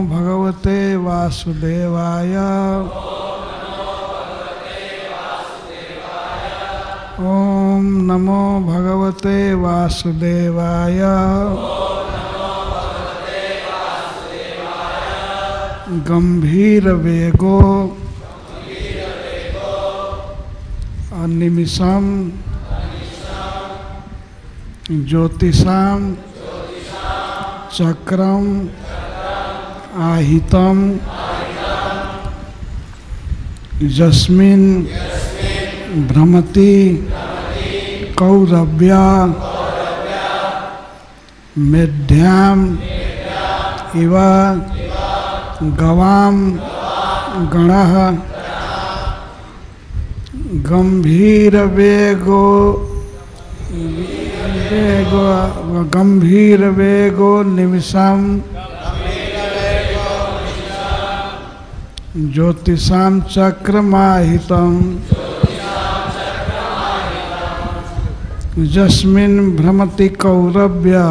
भगवते वासुदेवाय। ओम नमो भगवते वासुदेवाय। गंभीर वेगो अनिमिषम ज्योतिषाम चक्रम आहितम यस्मिन भ्रमति कौरव्या मेढ्याम इव गवाम गणः गंभीर वेगो निमिषम ज्योतिषाम चक्रमाहितम यस्मिन् भ्रमति कौरव्या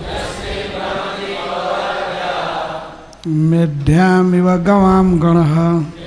मेढ्याम इव गवाम गणः।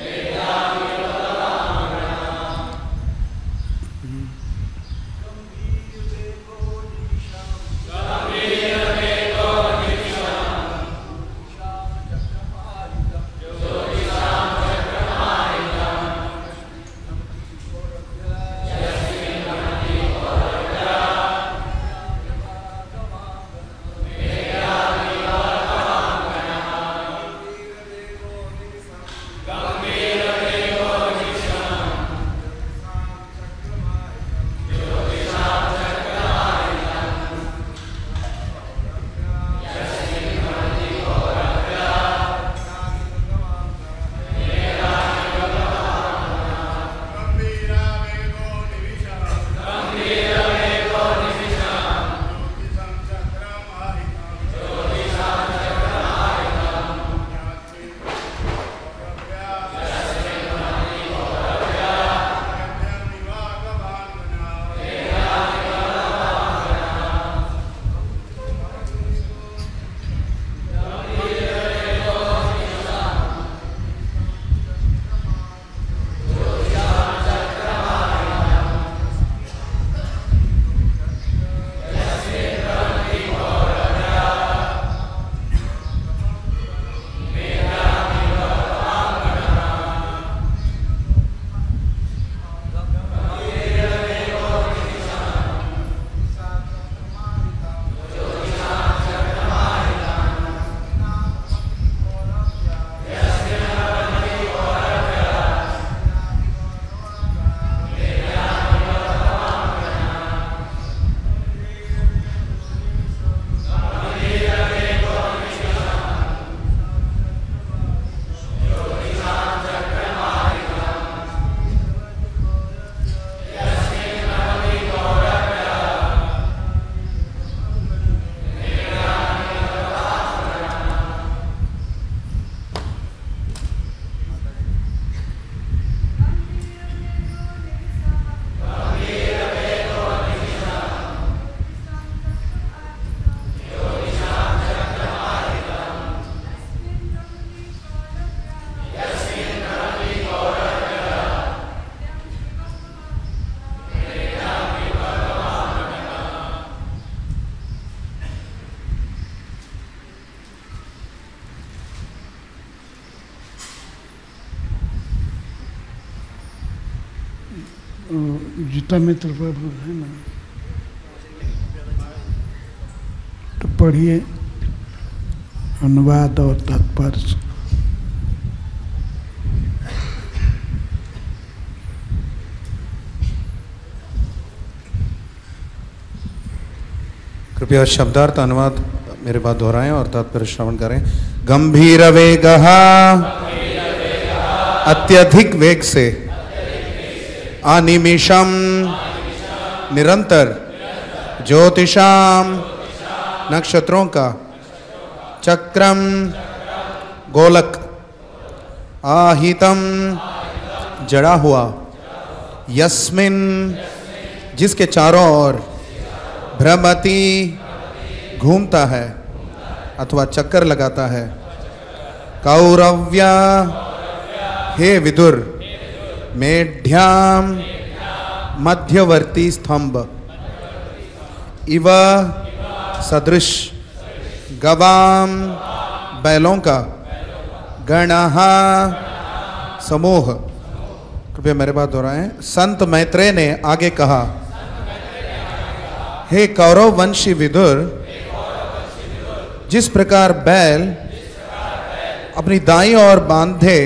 गीता मित्र प्रभु है ना, तो पढ़िए अनुवाद और तात्पर्य। कृपया शब्दार्थ अनुवाद मेरे बाद दोहराएं और तात्पर्य श्रवण करें। गंभीर वेगः अत्यधिक वेग से, अनिमिषम निरंतर, ज्योतिषाम नक्षत्रों का, चक्रम गोलक, आहितम जड़ा हुआ, यस्मिन जिसके चारों ओर, भ्रमति घूमता है अथवा चक्कर लगाता है, कौरव्या हे विदुर मेढ्याम मध्यवर्ती स्तंभ इव सदृश गवाम बैलों का गणः समूह। कृपया मेरे बात दोहराएं। संत मैत्रेय ने आगे कहा, हे कौरव वंशी विदुर, जिस प्रकार बैल अपनी दाईं ओर बांधे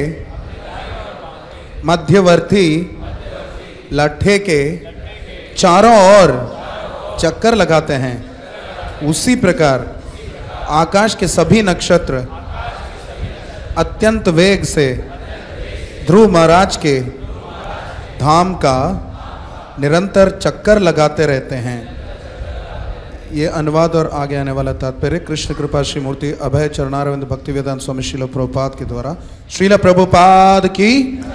मध्यवर्ती लट्ठे के चारों ओर चक्कर लगाते हैं, उसी प्रकार आकाश के सभी नक्षत्र अत्यंत वेग से ध्रुव महाराज के धाम का निरंतर चक्कर लगाते रहते हैं। ये अनुवाद और आगे आने वाला तात्पर्य कृष्ण कृपा श्री मूर्ति अभय चरणारविंद भक्ति वेदांत स्वामी श्रील प्रभुपाद के द्वारा। श्रील प्रभुपाद की।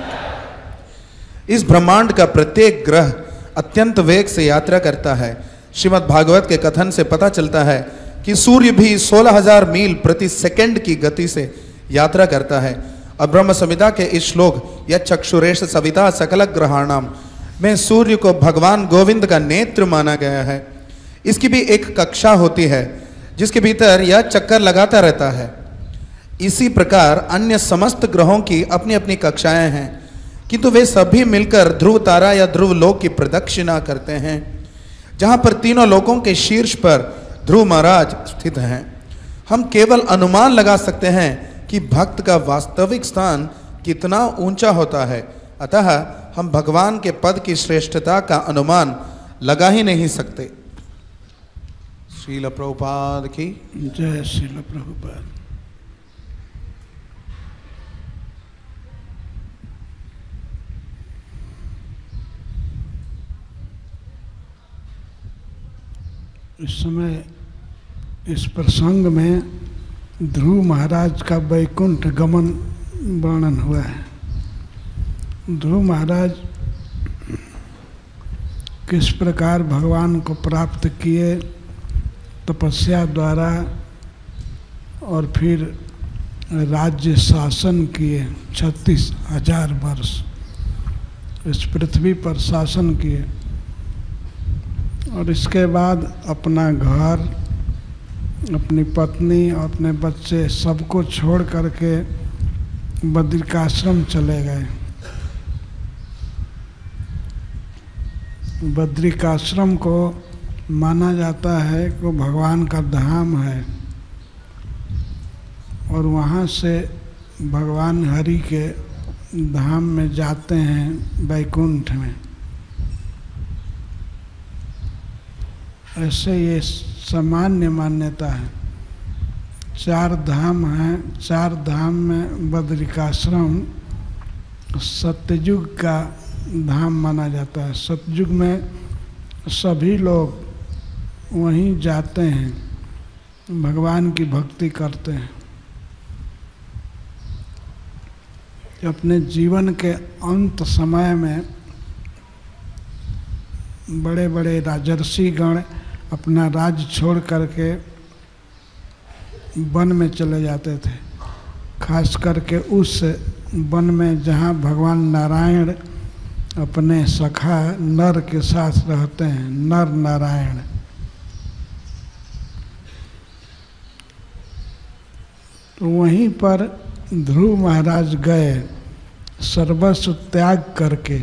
इस ब्रह्मांड का प्रत्येक ग्रह अत्यंत वेग से यात्रा करता है। श्रीमद् भागवत के कथन से पता चलता है कि सूर्य भी 16,000 मील प्रति सेकंड की गति से यात्रा करता है। और ब्रह्म संहिता के इस श्लोक या चक्षुरेश सविता सकल ग्रहाणाम में सूर्य को भगवान गोविंद का नेत्र माना गया है। इसकी भी एक कक्षा होती है जिसके भीतर यह चक्कर लगाता रहता है। इसी प्रकार अन्य समस्त ग्रहों की अपनी अपनी कक्षाएं हैं, किंतु वे सभी मिलकर ध्रुव तारा या ध्रुव लोक की प्रदक्षिणा करते हैं, जहां पर तीनों लोकों के शीर्ष पर ध्रुव महाराज स्थित हैं। हम केवल अनुमान लगा सकते हैं कि भक्त का वास्तविक स्थान कितना ऊंचा होता है, अतः हम भगवान के पद की श्रेष्ठता का अनुमान लगा ही नहीं सकते। श्रील प्रभुपाद की जय। श्रील प्रभुपाद। इस समय इस प्रसंग में ध्रुव महाराज का वैकुंठ गमन वर्णन हुआ है। ध्रुव महाराज किस प्रकार भगवान को प्राप्त किए तपस्या द्वारा और फिर राज्य शासन किए, 36,000 वर्ष इस पृथ्वी पर शासन किए, और इसके बाद अपना घर, अपनी पत्नी और अपने बच्चे सबको छोड़ करके बद्रिकाश्रम चले गए। बद्रिकाश्रम को माना जाता है कि भगवान का धाम है, और वहाँ से भगवान हरि के धाम में जाते हैं, वैकुंठ में। ऐसे ये सामान्य मान्यता है। 4 धाम हैं। 4 धाम में बद्रिकाश्रम सत्ययुग का धाम माना जाता है। सतयुग में सभी लोग वहीं जाते हैं, भगवान की भक्ति करते हैं। अपने जीवन के अंत समय में बड़े बड़े राजर्षि गण अपना राज्य छोड़ करके वन में चले जाते थे, खास करके उस वन में जहाँ भगवान नारायण अपने सखा नर के साथ रहते हैं, नर नारायण। तो वहीं पर ध्रुव महाराज गए सर्वस्व त्याग करके।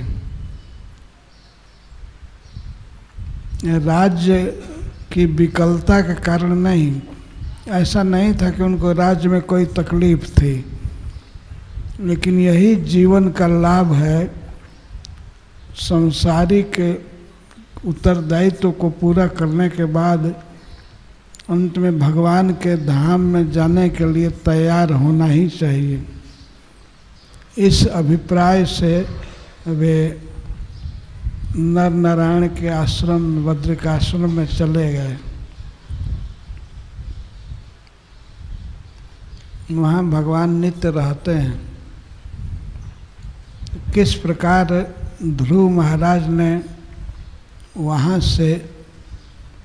राज्य की विकलता के कारण नहीं, ऐसा नहीं था कि उनको राज्य में कोई तकलीफ थी, लेकिन यही जीवन का लाभ है। सांसारिक उत्तरदायित्व को पूरा करने के बाद अंत में भगवान के धाम में जाने के लिए तैयार होना ही चाहिए। इस अभिप्राय से वे नर नारायण के आश्रम बद्रिकाश्रम में चले गए। वहाँ भगवान नित्य रहते हैं। किस प्रकार ध्रुव महाराज ने वहाँ से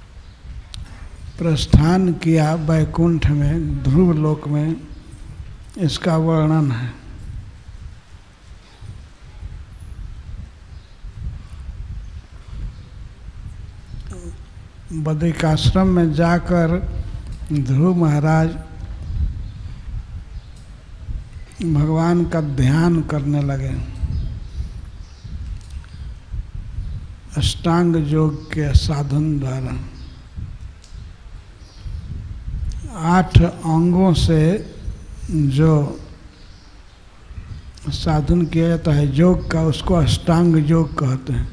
प्रस्थान किया वैकुंठ में, ध्रुव लोक में, इसका वर्णन है। बद्रिकाश्रम में जाकर ध्रुव महाराज भगवान का ध्यान करने लगे। अष्टांग योग के साधन द्वारा 8 अंगों से जो साधन किया जाता है योग का, उसको अष्टांग योग कहते हैं।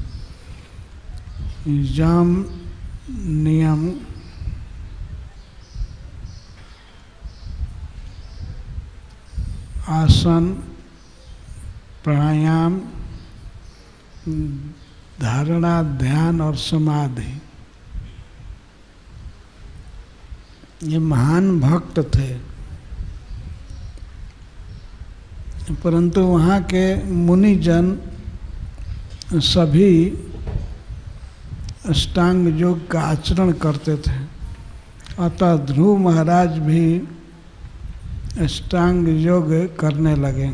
यम, नियम, आसन, प्राणायाम, धारणा, ध्यान और समाधि। ये महान भक्त थे, परंतु वहाँ के मुनिजन सभी अष्टांग योग का आचरण करते थे। अतः ध्रुव महाराज भी अष्टांग योग करने लगे।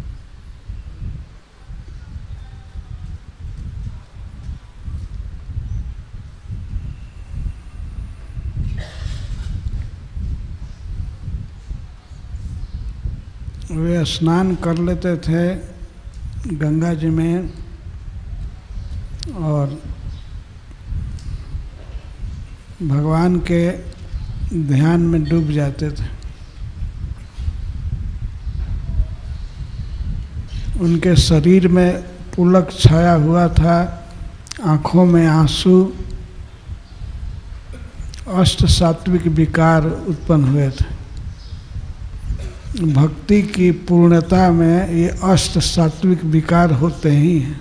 वे स्नान कर लेते थे गंगा जी में और भगवान के ध्यान में डूब जाते थे। उनके शरीर में पुलक छाया हुआ था, आँखों में आंसू, अष्ट सात्विक विकार उत्पन्न हुए थे। भक्ति की पूर्णता में ये अष्ट सात्विक विकार होते ही हैं।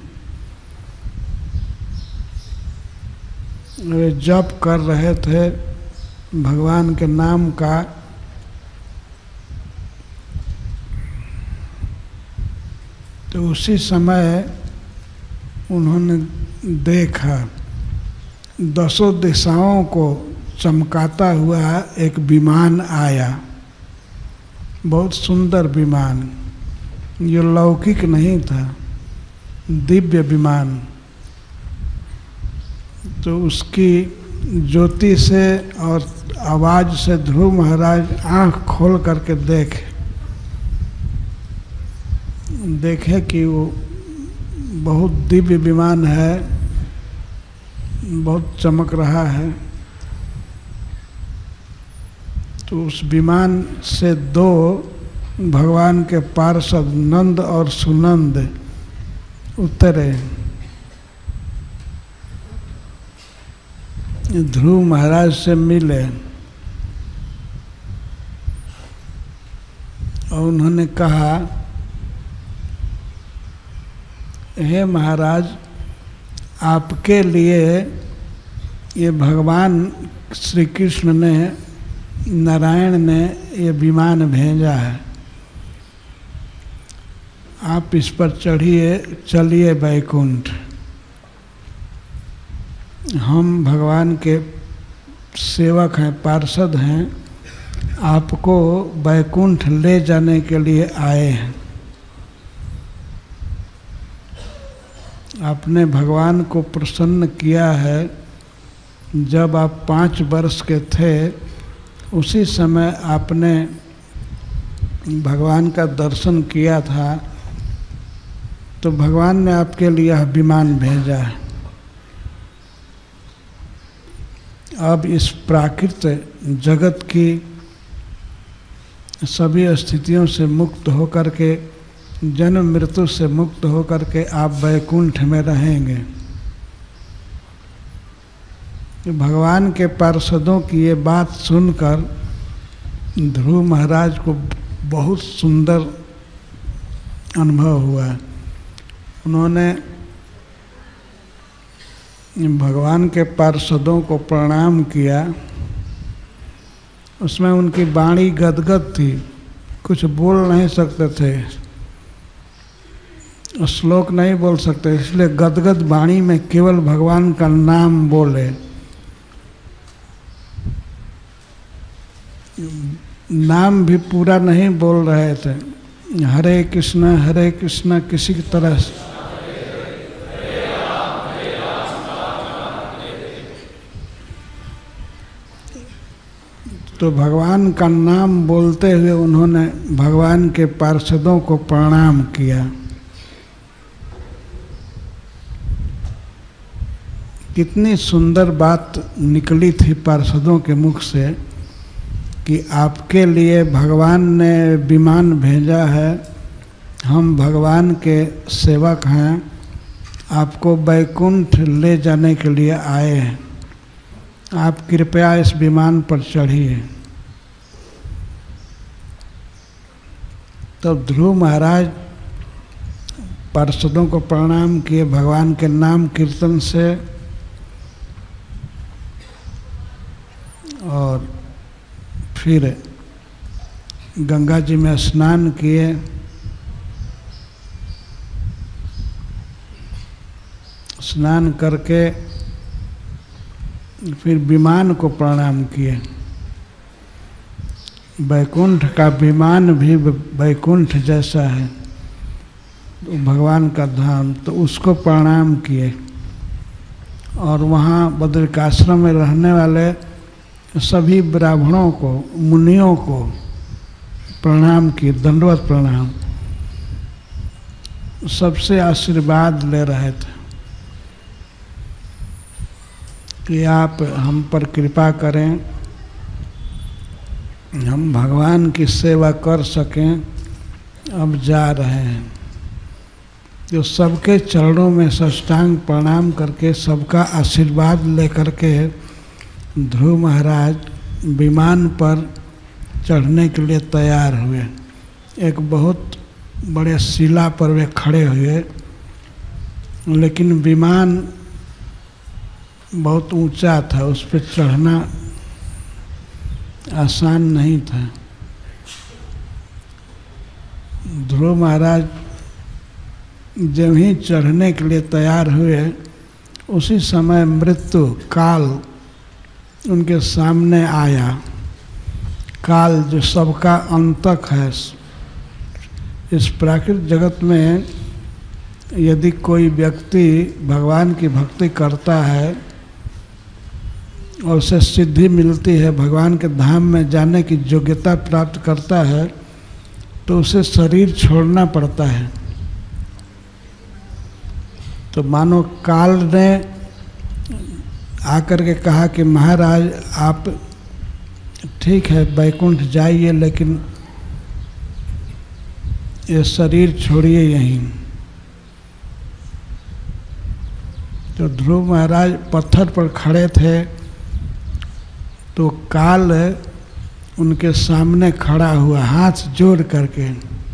वे जप कर रहे थे भगवान के नाम का, तो उसी समय उन्होंने देखा 10 दिशाओं को चमकाता हुआ एक विमान आया। बहुत सुंदर विमान, ये लौकिक नहीं था, दिव्य विमान। तो उसकी ज्योति से और आवाज़ से ध्रुव महाराज आँख खोल करके देखे कि वो बहुत दिव्य विमान है, बहुत चमक रहा है। तो उस विमान से 2 भगवान के पार्षद नंद और सुनंद उतरे। ध्रुव महाराज से मिले और उन्होंने कहा, हे महाराज, आपके लिए ये भगवान श्री कृष्ण ने, नारायण ने ये विमान भेजा है। आप इस पर चलिए वैकुंठ। हम भगवान के सेवक हैं, पार्षद हैं, आपको वैकुंठ ले जाने के लिए आए हैं। आपने भगवान को प्रसन्न किया है। जब आप 5 वर्ष के थे उसी समय आपने भगवान का दर्शन किया था, तो भगवान ने आपके लिए यह विमान भेजा है। अब इस प्राकृत जगत की सभी स्थितियों से मुक्त होकर के, जन्म मृत्यु से मुक्त होकर के आप वैकुंठ में रहेंगे। भगवान के पार्षदों की ये बात सुनकर ध्रुव महाराज को बहुत सुंदर अनुभव हुआ। उन्होंने भगवान के पार्षदों को प्रणाम किया। उसमें उनकी वाणी गदगद थी, कुछ बोल नहीं सकते थे, श्लोक नहीं बोल सकते, इसलिए गदगद वाणी में केवल भगवान का नाम बोले। नाम भी पूरा नहीं बोल रहे थे, हरे कृष्ण किसी की तरह से। तो भगवान का नाम बोलते हुए उन्होंने भगवान के पार्षदों को प्रणाम किया। कितनी सुंदर बात निकली थी पार्षदों के मुख से कि आपके लिए भगवान ने विमान भेजा है, हम भगवान के सेवक हैं, आपको वैकुंठ ले जाने के लिए आए हैं, आप कृपया इस विमान पर चढ़िए। तो ध्रुव महाराज पार्षदों को प्रणाम किए, भगवान के नाम कीर्तन से, और फिर गंगा जी में स्नान किए। स्नान करके फिर विमान को प्रणाम किए। वैकुंठ का विमान भी वैकुंठ जैसा है, तो भगवान का धाम, तो उसको प्रणाम किए। और वहाँ बद्रिकाश्रम में रहने वाले सभी ब्राह्मणों को, मुनियों को प्रणाम किए, दंडवत प्रणाम। सबसे आशीर्वाद ले रहे थे कि आप हम पर कृपा करें, हम भगवान की सेवा कर सकें, अब जा रहे हैं। जो सबके चरणों में साष्टांग प्रणाम करके सबका आशीर्वाद लेकर के ध्रुव महाराज विमान पर चढ़ने के लिए तैयार हुए। एक बहुत बड़े शिला पर वे खड़े हुए, लेकिन विमान बहुत ऊंचा था, उस पर चढ़ना आसान नहीं था। ध्रुव महाराज जब ही चढ़ने के लिए तैयार हुए, उसी समय मृत्यु काल उनके सामने आया। काल जो सबका अंतक है। इस प्राकृतिक जगत में यदि कोई व्यक्ति भगवान की भक्ति करता है और उसे सिद्धि मिलती है, भगवान के धाम में जाने की योग्यता प्राप्त करता है, तो उसे शरीर छोड़ना पड़ता है। तो मानो काल ने आकर के कहा कि महाराज आप ठीक है वैकुंठ जाइए, लेकिन ये शरीर छोड़िए यहीं। तो ध्रुव महाराज पत्थर पर खड़े थे, तो काल उनके सामने खड़ा हुआ हाथ जोड़ करके।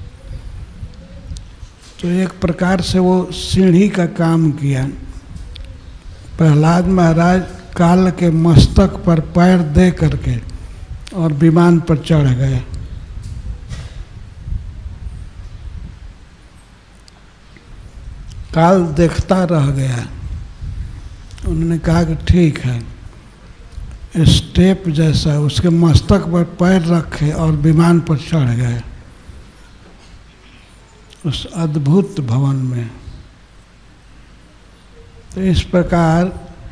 तो एक प्रकार से वो सीढ़ी का काम किया। प्रहलाद महाराज काल के मस्तक पर पैर दे करके और विमान पर चढ़ गए। काल देखता रह गया। उन्होंने कहा कि ठीक है, स्टेप जैसा उसके मस्तक पर पैर रखे और विमान पर चढ़ गए उस अद्भुत भवन में। तो इस प्रकार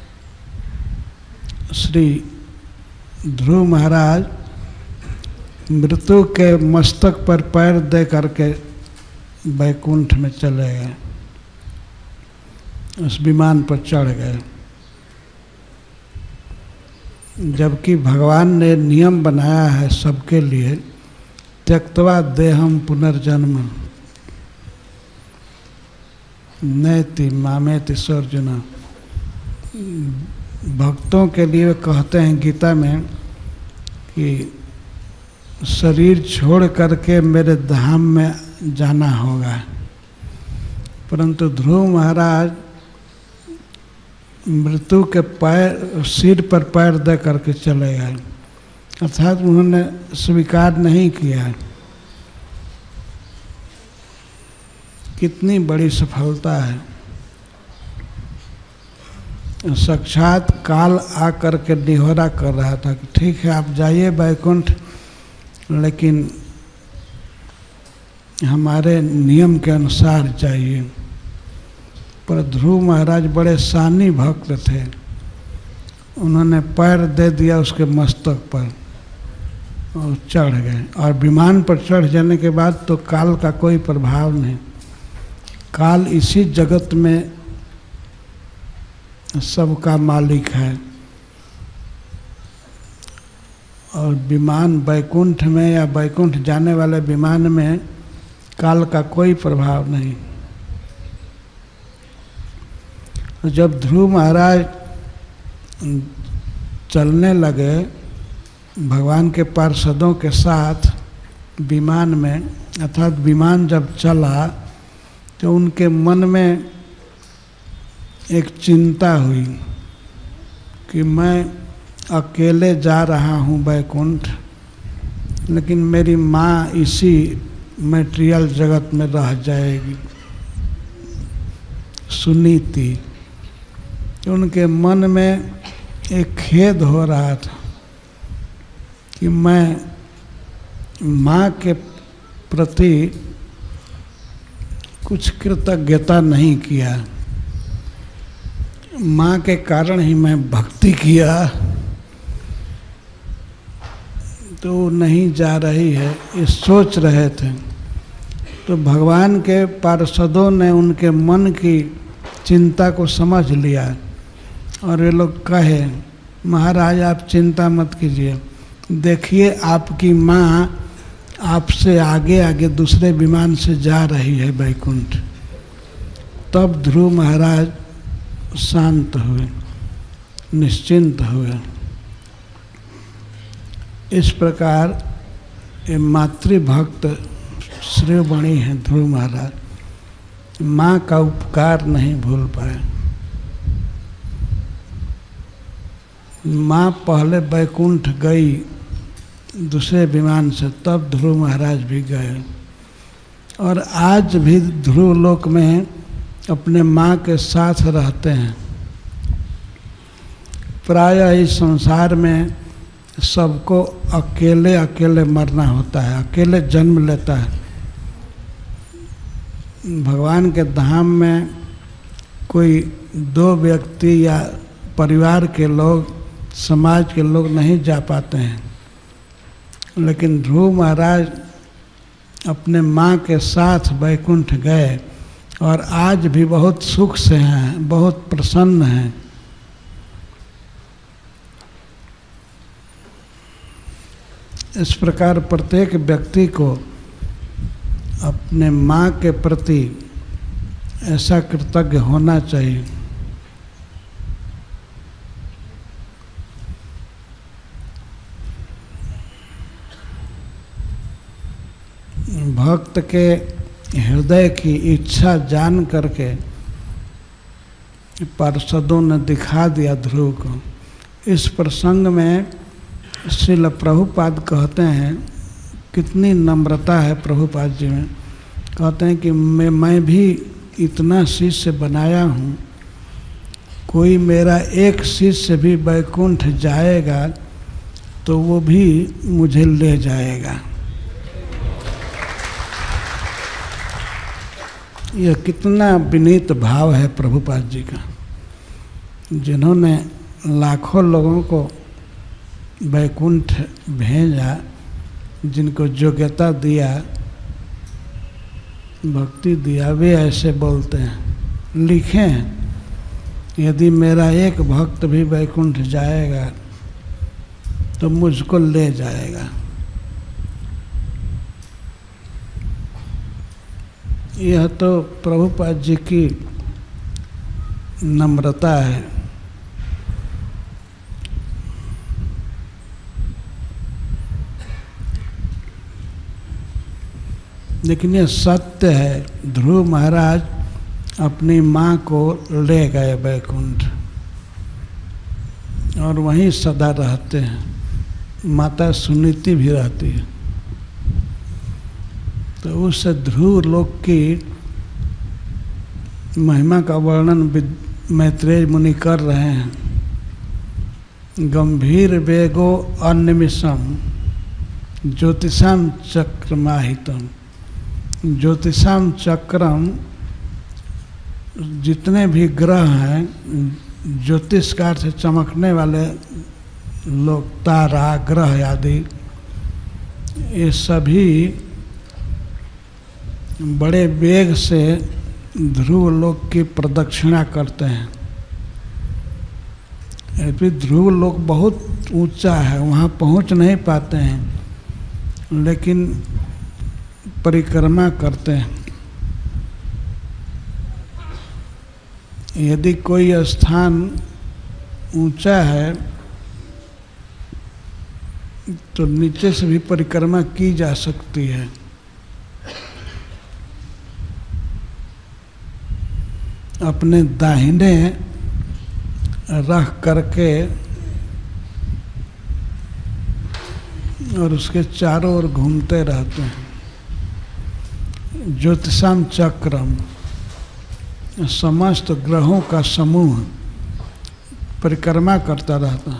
श्री ध्रुव महाराज मृत्यु के मस्तक पर पैर दे करके वैकुंठ में चले गए, उस विमान पर चढ़ गए। जबकि भगवान ने नियम बनाया है सबके लिए, त्यक्त्वा देहम पुनर्जन्म नैति मामेति सर्जुना। भक्तों के लिए वे कहते हैं गीता में कि शरीर छोड़ करके मेरे धाम में जाना होगा, परंतु ध्रुव महाराज मृत्यु के पैर सिर पर पैर दे करके चले गए, अर्थात उन्होंने स्वीकार नहीं किया। कितनी बड़ी सफलता है। साक्षात काल आकर के निहोरा कर रहा था कि ठीक है आप जाइए वैकुंठ, लेकिन हमारे नियम के अनुसार चाहिए। पर ध्रुव महाराज बड़े सानी भक्त थे, उन्होंने पैर दे दिया उसके मस्तक पर और चढ़ गए। और विमान पर चढ़ जाने के बाद तो काल का कोई प्रभाव नहीं, काल इसी जगत में सबका मालिक है। और विमान वैकुंठ में या वैकुंठ जाने वाले विमान में काल का कोई प्रभाव नहीं। जब ध्रुव महाराज चलने लगे भगवान के पार्षदों के साथ विमान में, अर्थात विमान जब चला तो उनके मन में एक चिंता हुई कि मैं अकेले जा रहा हूँ वैकुंठ, लेकिन मेरी माँ इसी मटेरियल जगत में रह जाएगी। सुनीति, उनके मन में एक खेद हो रहा था कि मैं माँ के प्रति कुछ कृतज्ञता नहीं किया, माँ के कारण ही मैं भक्ति किया, तो नहीं जा रही है, ये सोच रहे थे। तो भगवान के पार्षदों ने उनके मन की चिंता को समझ लिया और ये लोग कहे, महाराज आप चिंता मत कीजिए, देखिए आपकी माँ आपसे आगे आगे दूसरे विमान से जा रही है वैकुंठ। तब ध्रुव महाराज शांत हुए, निश्चिंत हुए। इस प्रकार ये मातृभक्त श्रेयबणी है ध्रुव महाराज, माँ का उपकार नहीं भूल पाए। माँ पहले वैकुंठ गई दूसरे विमान से, तब ध्रुव महाराज भी गए। और आज भी ध्रुव लोक में अपने माँ के साथ रहते हैं। प्रायः इस संसार में सबको अकेले अकेले मरना होता है, अकेले जन्म लेता है। भगवान के धाम में कोई दो व्यक्ति या परिवार के लोग, समाज के लोग नहीं जा पाते हैं, लेकिन ध्रुव महाराज अपने माँ के साथ वैकुंठ गए और आज भी बहुत सुख से हैं, बहुत प्रसन्न हैं। इस प्रकार प्रत्येक व्यक्ति को अपने माँ के प्रति ऐसा कृतज्ञ होना चाहिए। भक्त के हृदय की इच्छा जान करके पार्षदों ने दिखा दिया ध्रुव को। इस प्रसंग में श्रील प्रभुपाद कहते हैं, कितनी नम्रता है प्रभुपाद जी में। कहते हैं कि मैं भी इतना शिष्य बनाया हूँ, कोई मेरा एक शिष्य भी वैकुंठ जाएगा तो वो भी मुझे ले जाएगा। यह कितना विनीत भाव है प्रभुपाद जी का, जिन्होंने लाखों लोगों को वैकुंठ भेजा, जिनको योग्यता दिया, भक्ति दिया, वे ऐसे बोलते हैं, लिखे हैं, यदि मेरा एक भक्त भी वैकुंठ जाएगा तो मुझको ले जाएगा। यह तो प्रभुपाद जी की नम्रता है। लेकिन यह सत्य है, ध्रुव महाराज अपनी माँ को ले गए वैकुंठ और वहीं सदा रहते हैं। माता सुनीति भी रहती है। तो उस ध्रुव लोक की महिमा का वर्णन मैत्रेय मुनि कर रहे हैं। गंभीर वेगो अनिमिषम ज्योतिषाम चक्रमाहितम। ज्योतिषाम चक्रम, जितने भी ग्रह हैं, ज्योतिष का अर्थ चमकने वाले लोग, तारा ग्रह आदि, ये सभी बड़े वेग से ध्रुव लोक की प्रदक्षिणा करते हैं। अभी ध्रुव लोक बहुत ऊंचा है, वहाँ पहुँच नहीं पाते हैं, लेकिन परिक्रमा करते हैं। यदि कोई स्थान ऊंचा है तो नीचे से भी परिक्रमा की जा सकती है। अपने दाहिने रख करके और उसके चारों ओर घूमते रहते हैं। ज्योतिषाम चक्रम, समस्त ग्रहों का समूह परिक्रमा करता रहता।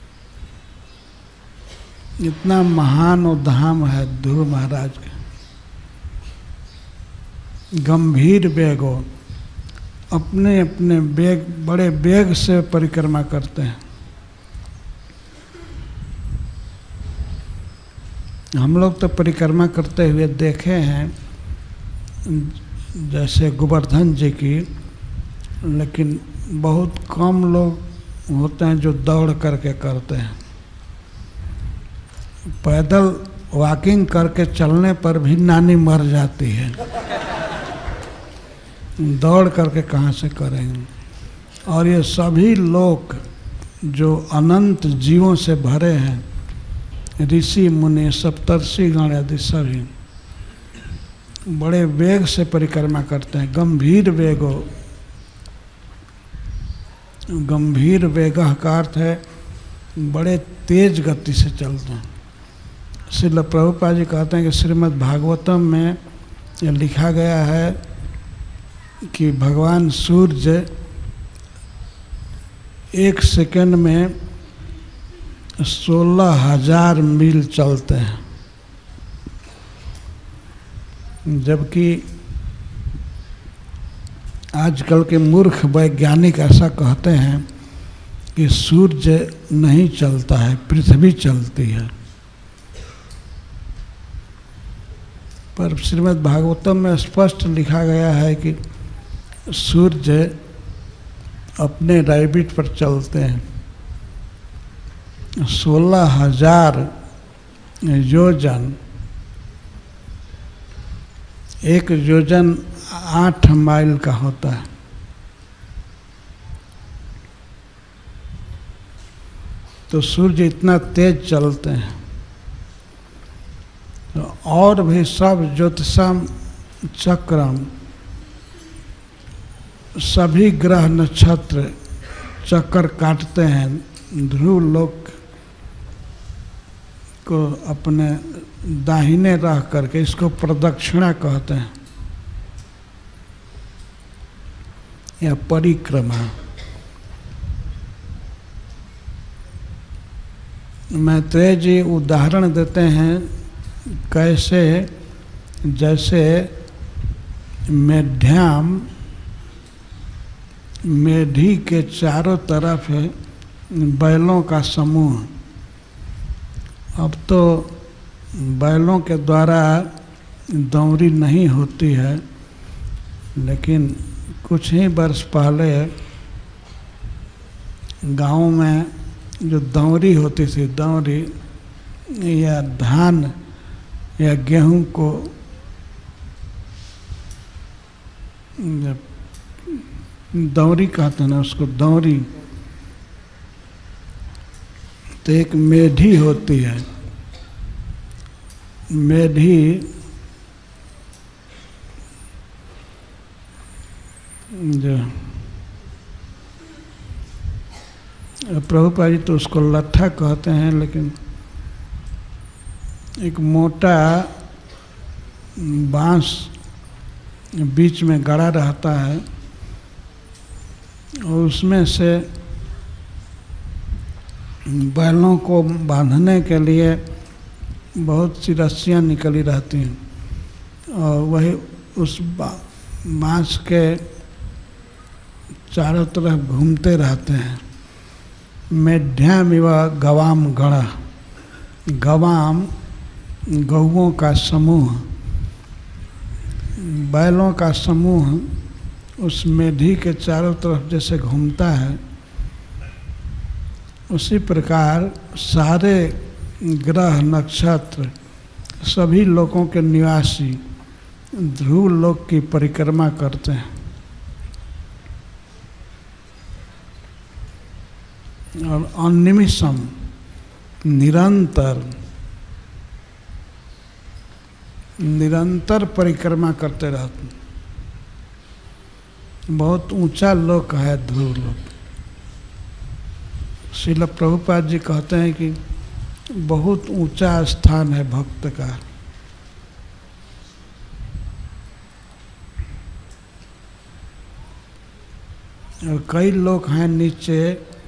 इतना महान और धाम है ध्रुव महाराज के। गंभीर वेगो, अपने अपने वेग, बड़े वेग से परिक्रमा करते हैं। हम लोग तो परिक्रमा करते हुए देखे हैं, जैसे गोवर्धन जी की, लेकिन बहुत कम लोग होते हैं जो दौड़ करके करते हैं। पैदल वॉकिंग करके चलने पर भी नानी मर जाती है, दौड़ करके कहाँ से करेंगे। और ये सभी लोग जो अनंत जीवों से भरे हैं, ऋषि मुनि सप्तर्षि गण आदि सभी बड़े वेग से परिक्रमा करते हैं। गंभीर वेगो, गंभीर वेगः का अर्थ है बड़े तेज गति से चलते हैं। श्रील प्रभुपाद जी कहते हैं कि श्रीमद् भागवतम में यह लिखा गया है कि भगवान सूर्य 1 सेकंड में 16,000 मील चलते हैं, जबकि आजकल के मूर्ख वैज्ञानिक ऐसा कहते हैं कि सूर्य नहीं चलता है, पृथ्वी चलती है। पर श्रीमद् भागवतम में स्पष्ट लिखा गया है कि सूर्य अपने रैबिट पर चलते हैं। 16,000 योजन, 1 योजन 8 माइल का होता है। तो सूर्य इतना तेज चलते हैं। तो और भी सब ज्योतिषाम चक्रम, सभी ग्रह नक्षत्र चक्कर काटते हैं। ध्रुव लोक को अपने दाहिने रह करके, इसको प्रदक्षिणा कहते हैं या परिक्रमा। मैत्रेय जी उदाहरण देते हैं कैसे, जैसे मेढ्याम, मेढी के चारों तरफ है बैलों का समूह। अब तो बैलों के द्वारा दौरी नहीं होती है, लेकिन कुछ ही वर्ष पहले गांव में जो दौरी होती थी, दौरी या धान या गेहूं को दौरी कहते हैं ना, उसको दौरी। तो एक मेढी होती है, मेढी जो प्रभुपाद जी तो उसको लट्ठा कहते हैं, लेकिन एक मोटा बांस बीच में गड़ा रहता है और उसमें से बैलों को बांधने के लिए बहुत सी रस्सियाँ निकली रहती हैं और वही उस बाँस के चारों तरफ घूमते रहते हैं। मेढ्यामिव गवाम गण, गवाम गौओं का समूह, बैलों का समूह उस मेढी के चारों तरफ जैसे घूमता है, उसी प्रकार सारे ग्रह नक्षत्र सभी लोगों के निवासी ध्रुव लोक की परिक्रमा करते हैं। और अनिमिषम निरंतर परिक्रमा करते रहते हैं। बहुत ऊंचा लोक है ध्रुव लोक। श्रील प्रभुपाद जी कहते हैं कि बहुत ऊंचा स्थान है भक्त का। और कई लोग हैं नीचे,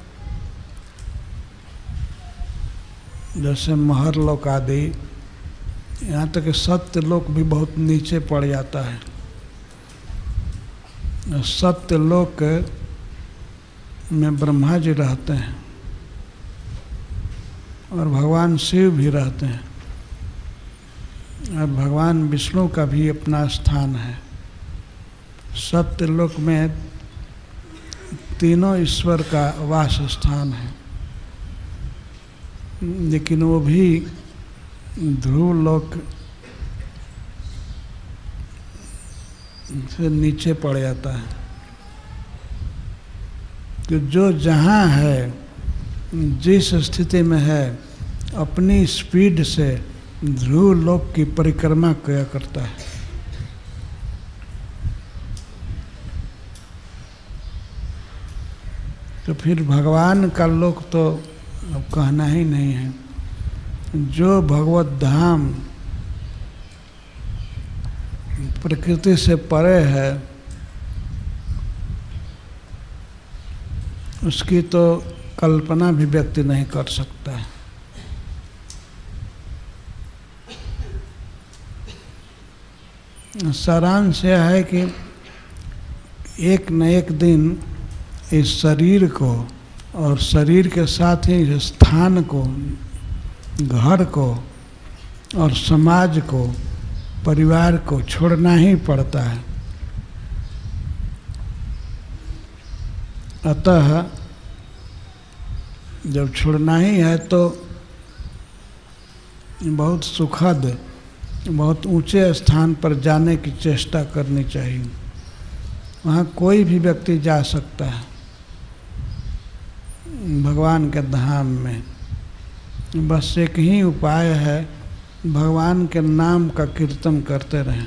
जैसे महर लोक आदि, यहाँ तक कि सत्य लोक भी बहुत नीचे पड़ जाता है। सत्य लोक में ब्रह्मा जी रहते हैं और भगवान शिव भी रहते हैं और भगवान विष्णु का भी अपना स्थान है। सत्य लोक में तीनों ईश्वर का वास स्थान है, लेकिन वो भी ध्रुव लोक से नीचे पड़ जाता है। तो जो जहाँ है, जिस स्थिति में है, अपनी स्पीड से ध्रुव लोक की परिक्रमा किया करता है। तो फिर भगवान का लोक तो अब कहना ही नहीं है। जो भगवत धाम प्रकृति से परे है, उसकी तो कल्पना भी व्यक्ति नहीं कर सकता है। सारांश यह है कि एक न एक दिन इस शरीर को और शरीर के साथ ही इस स्थान को, घर को और समाज को, परिवार को छोड़ना ही पड़ता है। अतः जब छोड़ना ही है तो बहुत सुखद, बहुत ऊंचे स्थान पर जाने की चेष्टा करनी चाहिए। वहाँ कोई भी व्यक्ति जा सकता है भगवान के धाम में। बस एक ही उपाय है, भगवान के नाम का कीर्तन करते रहें,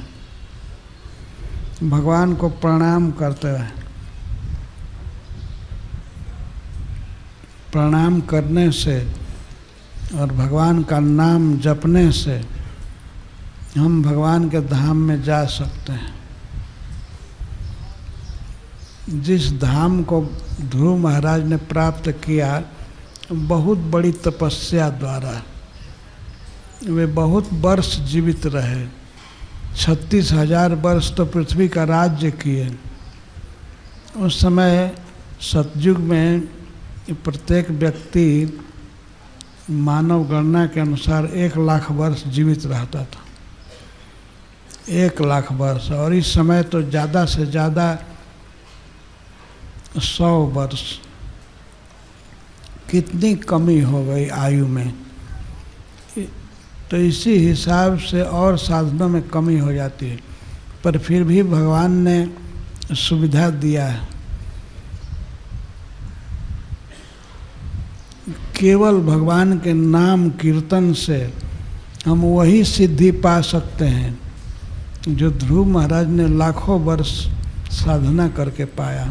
भगवान को प्रणाम करते रहें। प्रणाम करने से और भगवान का नाम जपने से हम भगवान के धाम में जा सकते हैं। जिस धाम को ध्रुव महाराज ने प्राप्त किया बहुत बड़ी तपस्या द्वारा, वे बहुत वर्ष जीवित रहे। 36,000 वर्ष तो पृथ्वी का राज्य किए। उस समय सतयुग में प्रत्येक व्यक्ति मानव गणना के अनुसार 1 लाख वर्ष जीवित रहता था। 1 लाख वर्ष, और इस समय तो ज़्यादा से ज़्यादा 100 वर्ष। कितनी कमी हो गई आयु में। तो इसी हिसाब से और साधनों में कमी हो जाती है, पर फिर भी भगवान ने सुविधा दिया है। केवल भगवान के नाम कीर्तन से हम वही सिद्धि पा सकते हैं जो ध्रुव महाराज ने लाखों वर्ष साधना करके पाया।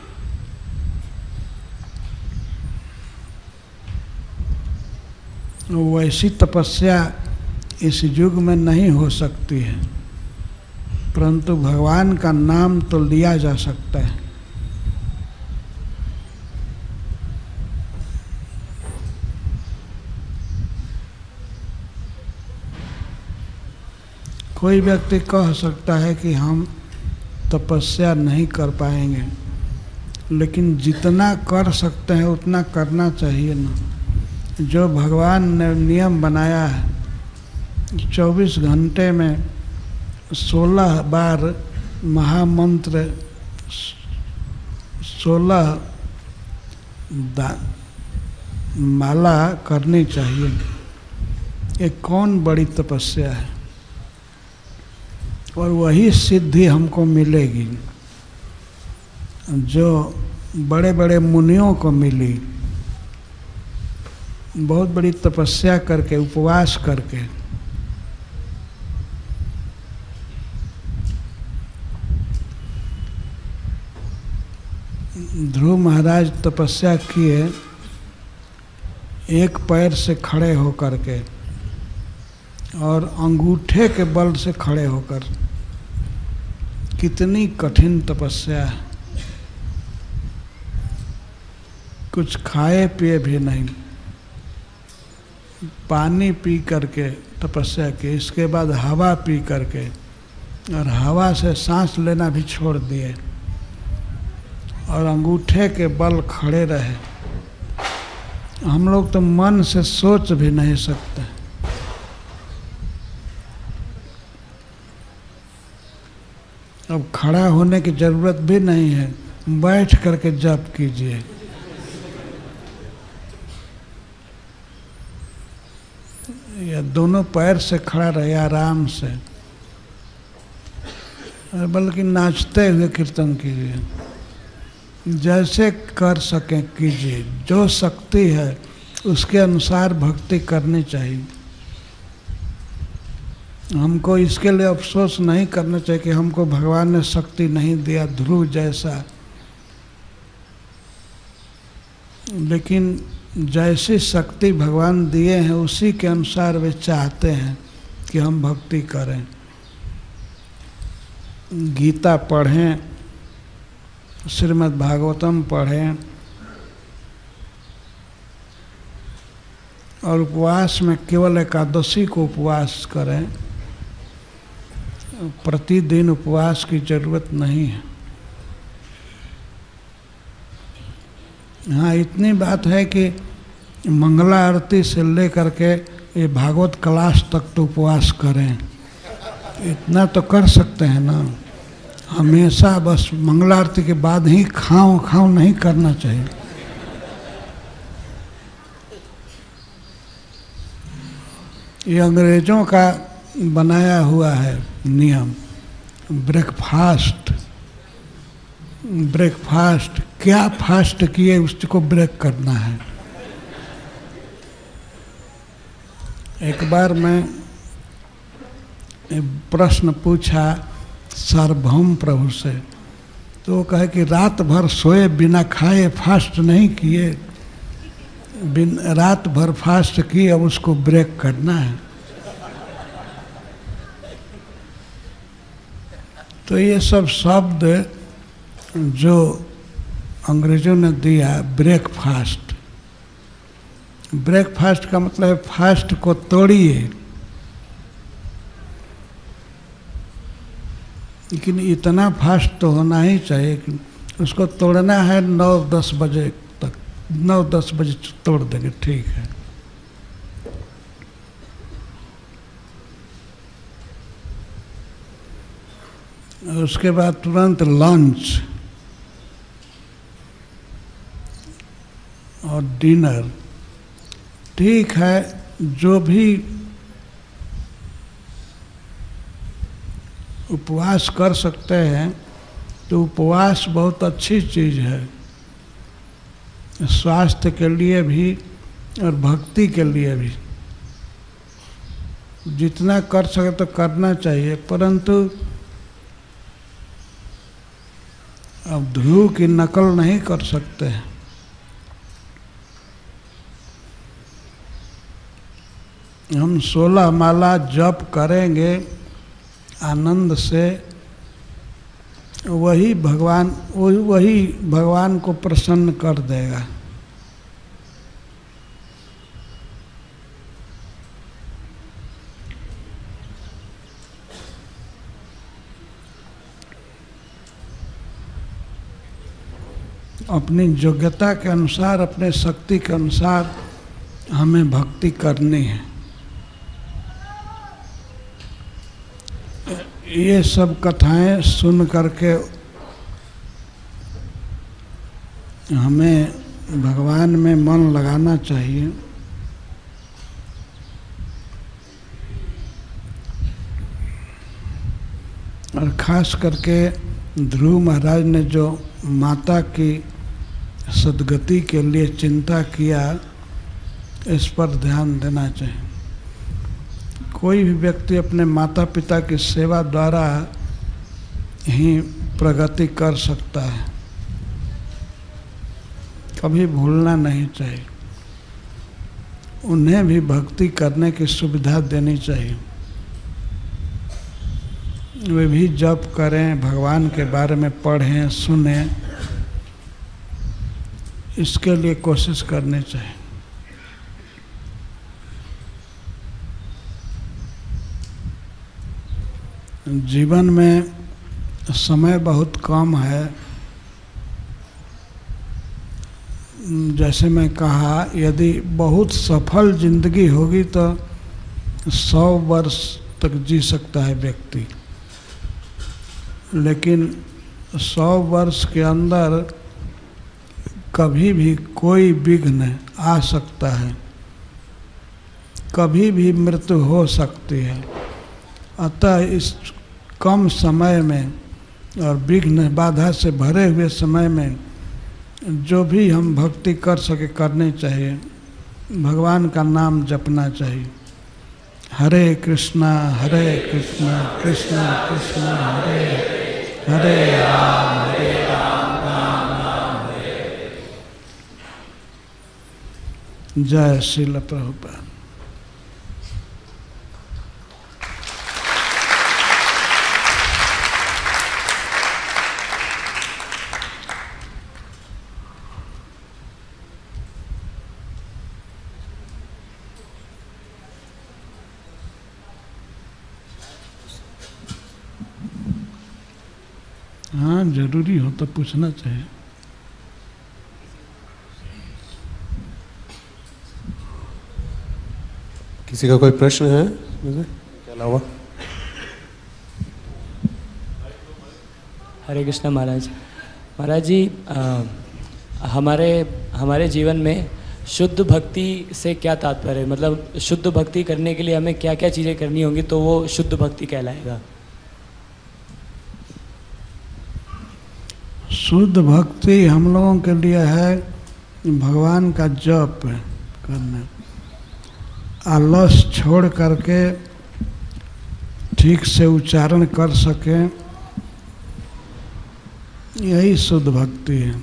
वैसी तपस्या इस युग में नहीं हो सकती है, परंतु भगवान का नाम तो लिया जा सकता है। कोई व्यक्ति कह सकता है कि हम तपस्या नहीं कर पाएंगे, लेकिन जितना कर सकते हैं उतना करना चाहिए ना। जो भगवान ने नियम बनाया है 24 घंटे में 16 बार महामंत्र 16 माला करनी चाहिए, ये कौन बड़ी तपस्या है। और वही सिद्धि हमको मिलेगी जो बड़े बड़े मुनियों को मिली, बहुत बड़ी तपस्या करके, उपवास करके। ध्रुव महाराज तपस्या किए एक पैर से खड़े होकर के और अंगूठे के बल से खड़े होकर। कितनी कठिन तपस्या है। कुछ खाए पिए भी नहीं, पानी पी करके तपस्या की, इसके बाद हवा पी करके, और हवा से सांस लेना भी छोड़ दिए और अंगूठे के बल खड़े रहे। हम लोग तो मन से सोच भी नहीं सकते। अब खड़ा होने की जरूरत भी नहीं है, बैठ करके जप कीजिए। या दोनों पैर से खड़ा रहे आराम से, बल्कि नाचते हुए कीर्तन कीजिए। जैसे कर सकें कीजिए, जो शक्ति है उसके अनुसार भक्ति करनी चाहिए। हमको इसके लिए अफसोस नहीं करना चाहिए कि हमको भगवान ने शक्ति नहीं दिया ध्रुव जैसा, लेकिन जैसी शक्ति भगवान दिए हैं उसी के अनुसार वे चाहते हैं कि हम भक्ति करें। गीता पढ़ें, श्रीमद् भागवतम पढ़ें, और उपवास में केवल एकादशी को उपवास करें। प्रतिदिन उपवास की जरूरत नहीं है। हाँ, इतनी बात है कि मंगला आरती से लेकर के ये भागवत क्लास तक तो उपवास करें, इतना तो कर सकते हैं ना। हमेशा बस मंगला आरती के बाद ही खाओ नहीं करना चाहिए। ये अंग्रेजों का बनाया हुआ है नियम। ब्रेकफास्ट क्या फास्ट किए उसको ब्रेक करना है। एक बार मैं प्रश्न पूछा सार्वभौम प्रभु से, तो वो कहे कि रात भर सोए बिना खाए फास्ट नहीं किए, रात भर फास्ट किए, अब उसको ब्रेक करना है। तो ये सब शब्द जो अंग्रेजों ने दिया, ब्रेकफास्ट का मतलब है फास्ट को तोड़िए, लेकिन इतना फास्ट तो होना ही चाहिए कि उसको तोड़ना है 9-10 बजे तक, 9-10 बजे तोड़ देंगे, ठीक है। उसके बाद तुरंत लंच और डिनर, ठीक है। जो भी उपवास कर सकते हैं तो उपवास बहुत अच्छी चीज़ है, स्वास्थ्य के लिए भी और भक्ति के लिए भी। जितना कर सके तो करना चाहिए, परंतु अब ध्रुव की नकल नहीं कर सकते हैं। हम 16 माला जप करेंगे आनंद से, वही भगवान को प्रसन्न कर देगा। अपनी योग्यता के अनुसार, अपने शक्ति के अनुसार हमें भक्ति करनी है। ये सब कथाएं सुन करके हमें भगवान में मन लगाना चाहिए। और खास करके ध्रुव महाराज ने जो माता की सद्गति के लिए चिंता किया, इस पर ध्यान देना चाहिए। कोई भी व्यक्ति अपने माता पिता की सेवा द्वारा ही प्रगति कर सकता है, कभी भूलना नहीं चाहिए। उन्हें भी भक्ति करने की सुविधा देनी चाहिए, वे भी जप करें, भगवान के बारे में पढ़ें, सुनें, इसके लिए कोशिश करनी चाहिए। जीवन में समय बहुत कम है। जैसे मैं कहा, यदि बहुत सफल जिंदगी होगी तो 100 वर्ष तक जी सकता है व्यक्ति, लेकिन 100 वर्ष के अंदर कभी भी कोई विघ्न आ सकता है, कभी भी मृत्यु हो सकती है। अतः इस कम समय में और विघ्न बाधा से भरे हुए समय में जो भी हम भक्ति कर सके करनी चाहिए। भगवान का नाम जपना चाहिए। हरे कृष्णा कृष्ण कृष्ण हरे हरे, राम राम राम हरे। जय श्रील प्रभुपाद। हाँ, जरूरी हो तो पूछना चाहिए। किसी का कोई प्रश्न है के अलावा? हरे कृष्णा महाराज। महाराज जी, हमारे जीवन में शुद्ध भक्ति से क्या तात्पर्य है? मतलब शुद्ध भक्ति करने के लिए हमें क्या क्या चीज़ें करनी होंगी तो वो शुद्ध भक्ति कहलाएगा? शुद्ध भक्ति हम लोगों के लिए है भगवान का जप करना, आलस छोड़ करके ठीक से उच्चारण कर सकें, यही शुद्ध भक्ति है।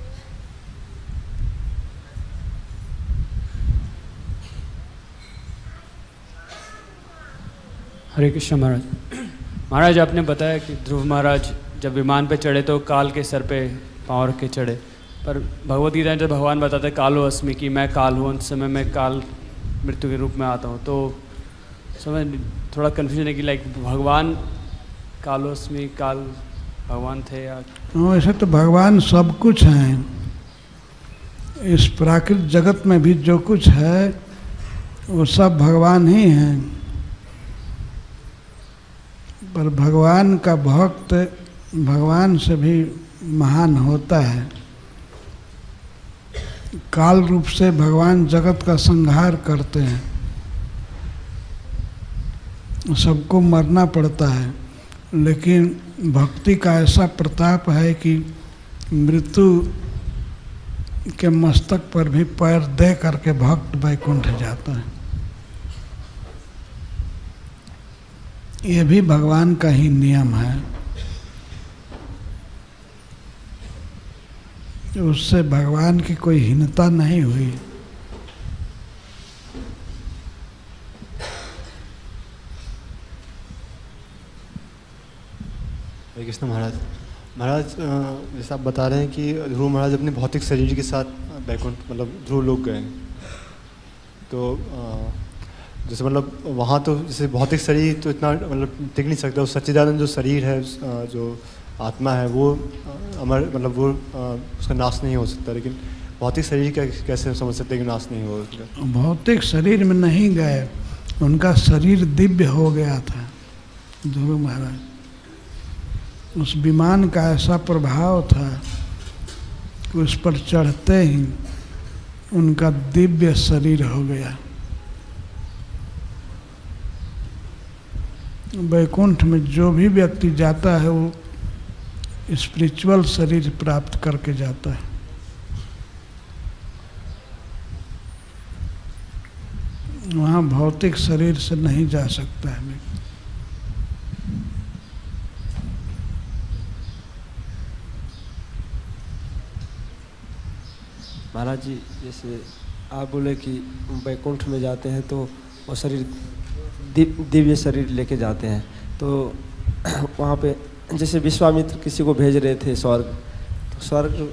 हरे कृष्ण महाराज। महाराज, आपने बताया कि ध्रुव महाराज जब विमान पे चढ़े तो काल के सर पे पाँव रख के चढ़े, पर भगवद गीता में जब भगवान बताते हैं कालो अस्मि कि मैं काल हूँ, उस समय मैं काल मृत्यु के रूप में आता हूँ, तो समझ थोड़ा कन्फ्यूजन है कि लाइक भगवान कालो अस्मि काल भगवान थे या? वैसे तो भगवान सब कुछ हैं। इस प्राकृतिक जगत में भी जो कुछ है वो सब भगवान ही हैं, पर भगवान का भक्त भगवान से भी महान होता है। काल रूप से भगवान जगत का संहार करते हैं, सबको मरना पड़ता है, लेकिन भक्ति का ऐसा प्रताप है कि मृत्यु के मस्तक पर भी पैर दे करके भक्त वैकुंठ जाता है। ये भी भगवान का ही नियम है। उससे भगवान की कोई हीनता नहीं हुई। हरे कृष्ण महाराज। महाराज, जैसे आप बता रहे हैं कि ध्रुव महाराज अपने भौतिक शरीर के साथ वैकुंठ मतलब ध्रुव लोक गए, तो जैसे मतलब वहाँ तो जैसे भौतिक शरीर तो इतना मतलब टिक नहीं सकता, उस सच्चिदानंद जो शरीर है जो आत्मा है वो अमर, मतलब वो उसका नाश नहीं हो सकता, लेकिन भौतिक शरीर का कैसे समझ सकते हैं कि नाश नहीं हो उसका? भौतिक शरीर में नहीं गए, उनका शरीर दिव्य हो गया था ध्रुव महाराज। उस विमान का ऐसा प्रभाव था कि उस पर चढ़ते ही उनका दिव्य शरीर हो गया। वैकुंठ में जो भी व्यक्ति जाता है वो स्पिरिचुअल शरीर प्राप्त करके जाता है। वहाँ भौतिक शरीर से नहीं जा सकता है। महाराज जी, जैसे आप बोले कि वैकुंठ में जाते हैं तो वो शरीर दिव्य शरीर लेके जाते हैं, तो वहाँ पे जैसे विश्वामित्र किसी को भेज रहे थे स्वर्ग, तो स्वर्ग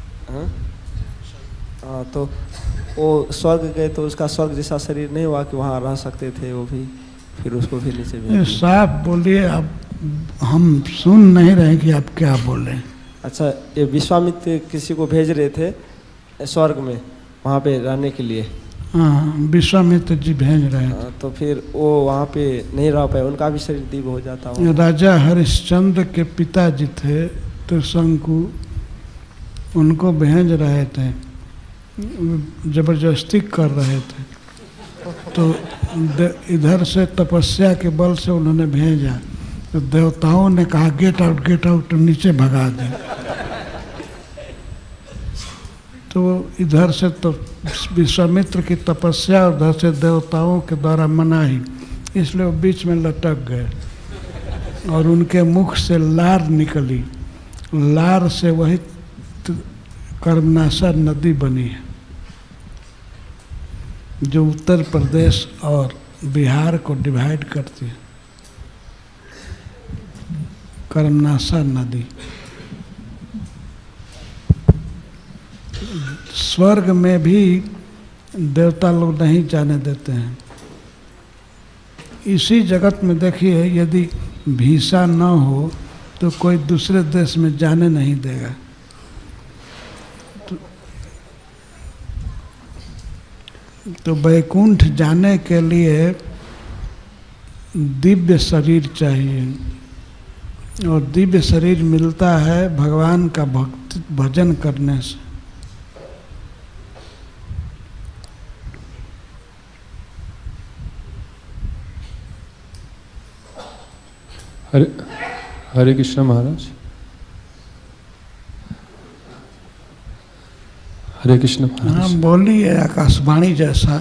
तो वो स्वर्ग गए तो उसका स्वर्ग जैसा शरीर नहीं हुआ कि वहाँ रह सकते थे वो भी, फिर उसको फिर नीचे भेज। साफ बोलिए, आप हम सुन नहीं रहे कि आप क्या बोल रहे हैं। अच्छा, ये विश्वामित्र किसी को भेज रहे थे स्वर्ग में वहाँ पे रहने के लिए। हाँ, विश्वामित्र जी भेज रहे थे। तो फिर वो वहाँ पे नहीं रह पाए, उनका भी शरीर दिव्य हो जाता हो। राजा हरिश्चंद्र के पिताजी थे त्रिशंकु, उनको भेज रहे थे, जबरदस्ती कर रहे थे, तो इधर से तपस्या के बल से उन्होंने भेजा, तो देवताओं ने कहा गेट आउट, तो नीचे भगा दे। तो इधर से तो विश्वामित्र की तपस्या और उधर से देवताओं के द्वारा मनाही, इसलिए वो बीच में लटक गए और उनके मुख से लार निकली। लार से वही कर्मनाशा नदी बनी है जो उत्तर प्रदेश और बिहार को डिवाइड करती है, कर्मनाशा नदी। स्वर्ग में भी देवता लोग नहीं जाने देते हैं। इसी जगत में देखिए, यदि वीसा न हो तो कोई दूसरे देश में जाने नहीं देगा। तो वैकुंठ जाने के लिए दिव्य शरीर चाहिए, और दिव्य शरीर मिलता है भगवान का भजन करने से। हरे कृष्ण महाराज। हरे कृष्ण महाराज। हाँ बोलिए, आकाशवाणी जैसा।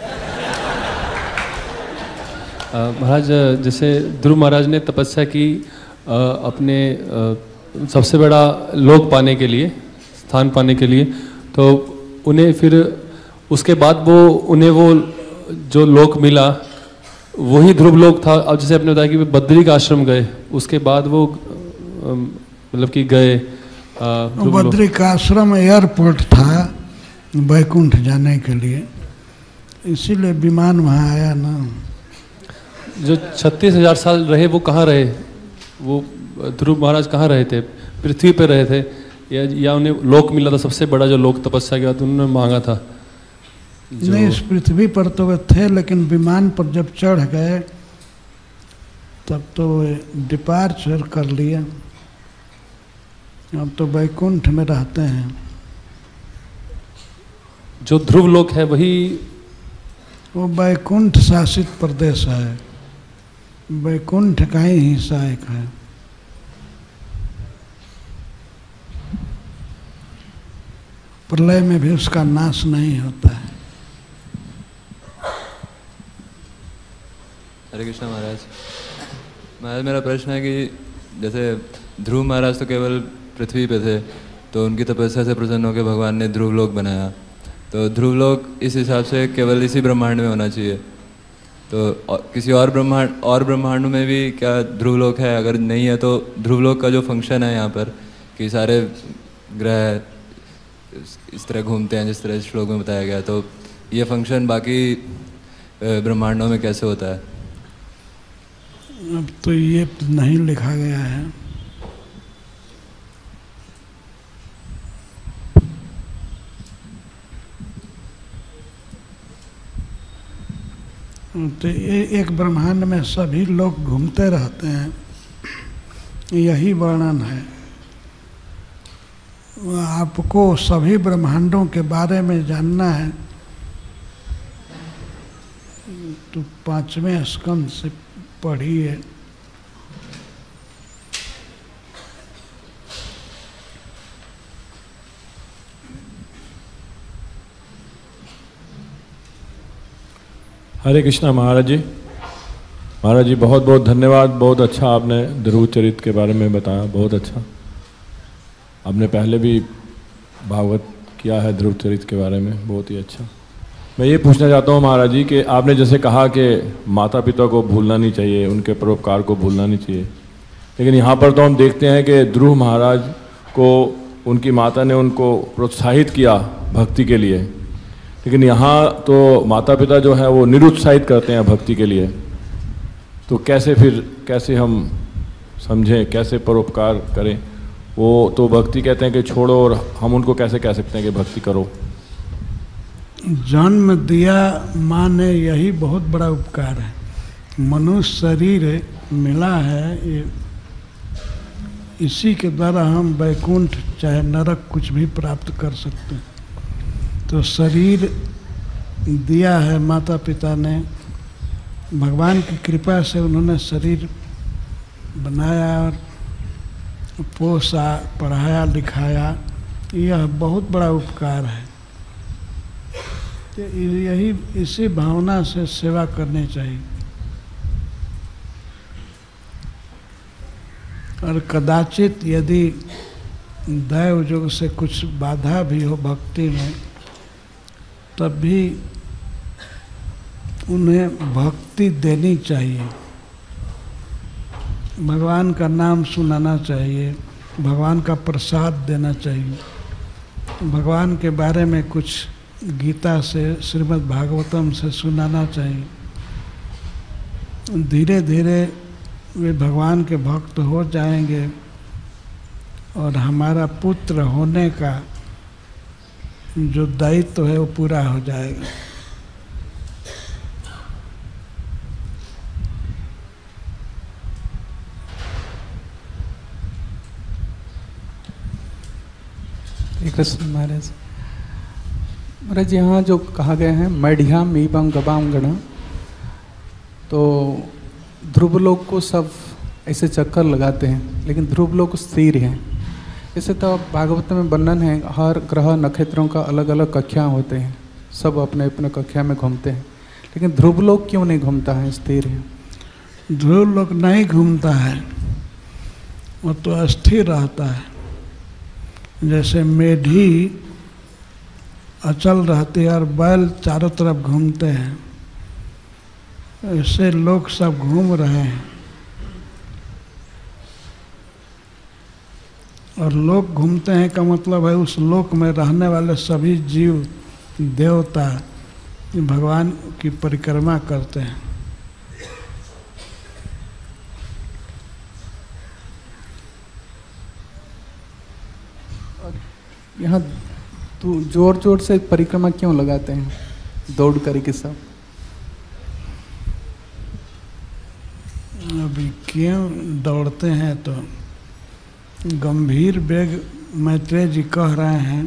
महाराज, जैसे ध्रुव महाराज ने तपस्या की अपने सबसे बड़ा लोक पाने के लिए, स्थान पाने के लिए, तो उन्हें फिर उसके बाद उन्हें वो जो लोक मिला वही ध्रुव लोक था। अब जैसे आपने बताया कि वे बद्री का आश्रम गए, उसके बाद वो मतलब कि गए बद्री का आश्रम एयरपोर्ट था वैकुंठ जाने के लिए, इसीलिए विमान वहाँ आया ना। जो 36,000 साल रहे वो कहाँ रहे? वो ध्रुव महाराज कहाँ रहे थे? पृथ्वी पे रहे थे या उन्हें लोक मिला था सबसे बड़ा जो लोक तपस्या के बाद उन्होंने मांगा था? नहीं, इस पृथ्वी पर तो वे थे, लेकिन विमान पर जब चढ़ गए तब तो डिपार्चर कर लिया। अब तो वैकुंठ में रहते हैं। जो ध्रुव लोक है वही वो वैकुंठ शासित प्रदेश है, वैकुंठ का ही हिस्सा एक है। प्रलय में भी उसका नाश नहीं होता है। हरे कृष्ण महाराज। महाराज, मेरा प्रश्न है कि जैसे ध्रुव महाराज तो केवल पृथ्वी पे थे, तो उनकी तपस्या से प्रसन्न होकर भगवान ने ध्रुव लोक बनाया, तो ध्रुव लोक इस हिसाब से केवल इसी ब्रह्मांड में होना चाहिए, तो किसी और ब्रह्मांड में भी क्या ध्रुव लोक है? अगर नहीं है तो ध्रुव लोक का जो फंक्शन है यहाँ पर कि सारे ग्रह इस तरह घूमते हैं जिस तरह इस श्लोक में बताया गया, तो ये फंक्शन बाकी ब्रह्मांडों में कैसे होता है? अब तो ये नहीं लिखा गया है। तो एक ब्रह्मांड में सभी लोग घूमते रहते हैं, यही वर्णन है। आपको सभी ब्रह्मांडों के बारे में जानना है तो 5वें स्कंद से पढ़िए। हरे कृष्णा महाराज जी। महाराज जी बहुत बहुत धन्यवाद, बहुत अच्छा आपने ध्रुव चरित्र के बारे में बताया, बहुत अच्छा। आपने पहले भी भागवत किया है ध्रुव चरित्र के बारे में, बहुत ही अच्छा। मैं ये पूछना चाहता हूँ महाराज जी कि आपने जैसे कहा कि माता पिता को भूलना नहीं चाहिए, उनके परोपकार को भूलना नहीं चाहिए, लेकिन यहाँ पर तो हम देखते हैं कि ध्रुव महाराज को उनकी माता ने उनको प्रोत्साहित किया भक्ति के लिए, लेकिन यहाँ तो माता पिता जो है वो निरुत्साहित करते हैं भक्ति के लिए। तो कैसे हम समझें, कैसे परोपकार करें? वो तो भक्ति कहते हैं कि छोड़ो, और हम उनको कैसे कह सकते हैं कि भक्ति करो? जन्म दिया माँ ने, यही बहुत बड़ा उपकार है। मनुष्य शरीर मिला है, ये इसी के द्वारा हम वैकुंठ चाहे नरक कुछ भी प्राप्त कर सकते हैं। तो शरीर दिया है माता पिता ने, भगवान की कृपा से उन्होंने शरीर बनाया और पोसा, पढ़ाया लिखाया, यह बहुत बड़ा उपकार है। तो यही इसी भावना से सेवा करनी चाहिए। और कदाचित यदि दैव योग से कुछ बाधा भी हो भक्ति में, तब भी उन्हें भक्ति देनी चाहिए, भगवान का नाम सुनाना चाहिए, भगवान का प्रसाद देना चाहिए, भगवान के बारे में कुछ गीता से, श्रीमद् भागवतम से सुनाना चाहिए। धीरे धीरे वे भगवान के भक्त हो जाएंगे और हमारा पुत्र होने का जो दायित्व है वो पूरा हो जाएगा। कृष्ण महाराज। महाराज यहाँ जो कहा गया है मैढ़्याम मीबम गवाम गण, तो ध्रुव लोक को सब ऐसे चक्कर लगाते हैं, लेकिन ध्रुव लोक स्थिर हैं। जैसे तो भागवत में वर्णन है, हर ग्रह नक्षत्रों का अलग अलग कक्षा होते हैं, सब अपने अपने कक्षा में घूमते हैं, लेकिन ध्रुव लोक क्यों नहीं घूमता है, स्थिर है? ध्रुव लोक नहीं घूमता है, वो तो अस्थिर रहता है। जैसे मेढ़ी अचल रहती है और बैल चारों तरफ घूमते हैं, ऐसे लोग सब घूम रहे हैं। और लोग घूमते हैं का मतलब है उस लोक में रहने वाले सभी जीव देवता भगवान की परिक्रमा करते हैं। यहाँ तो जोर जोर से परिक्रमा क्यों लगाते हैं, दौड़ करके सब? अभी क्यों दौड़ते हैं तो गंभीर वेग मैत्रेय जी कह रहे हैं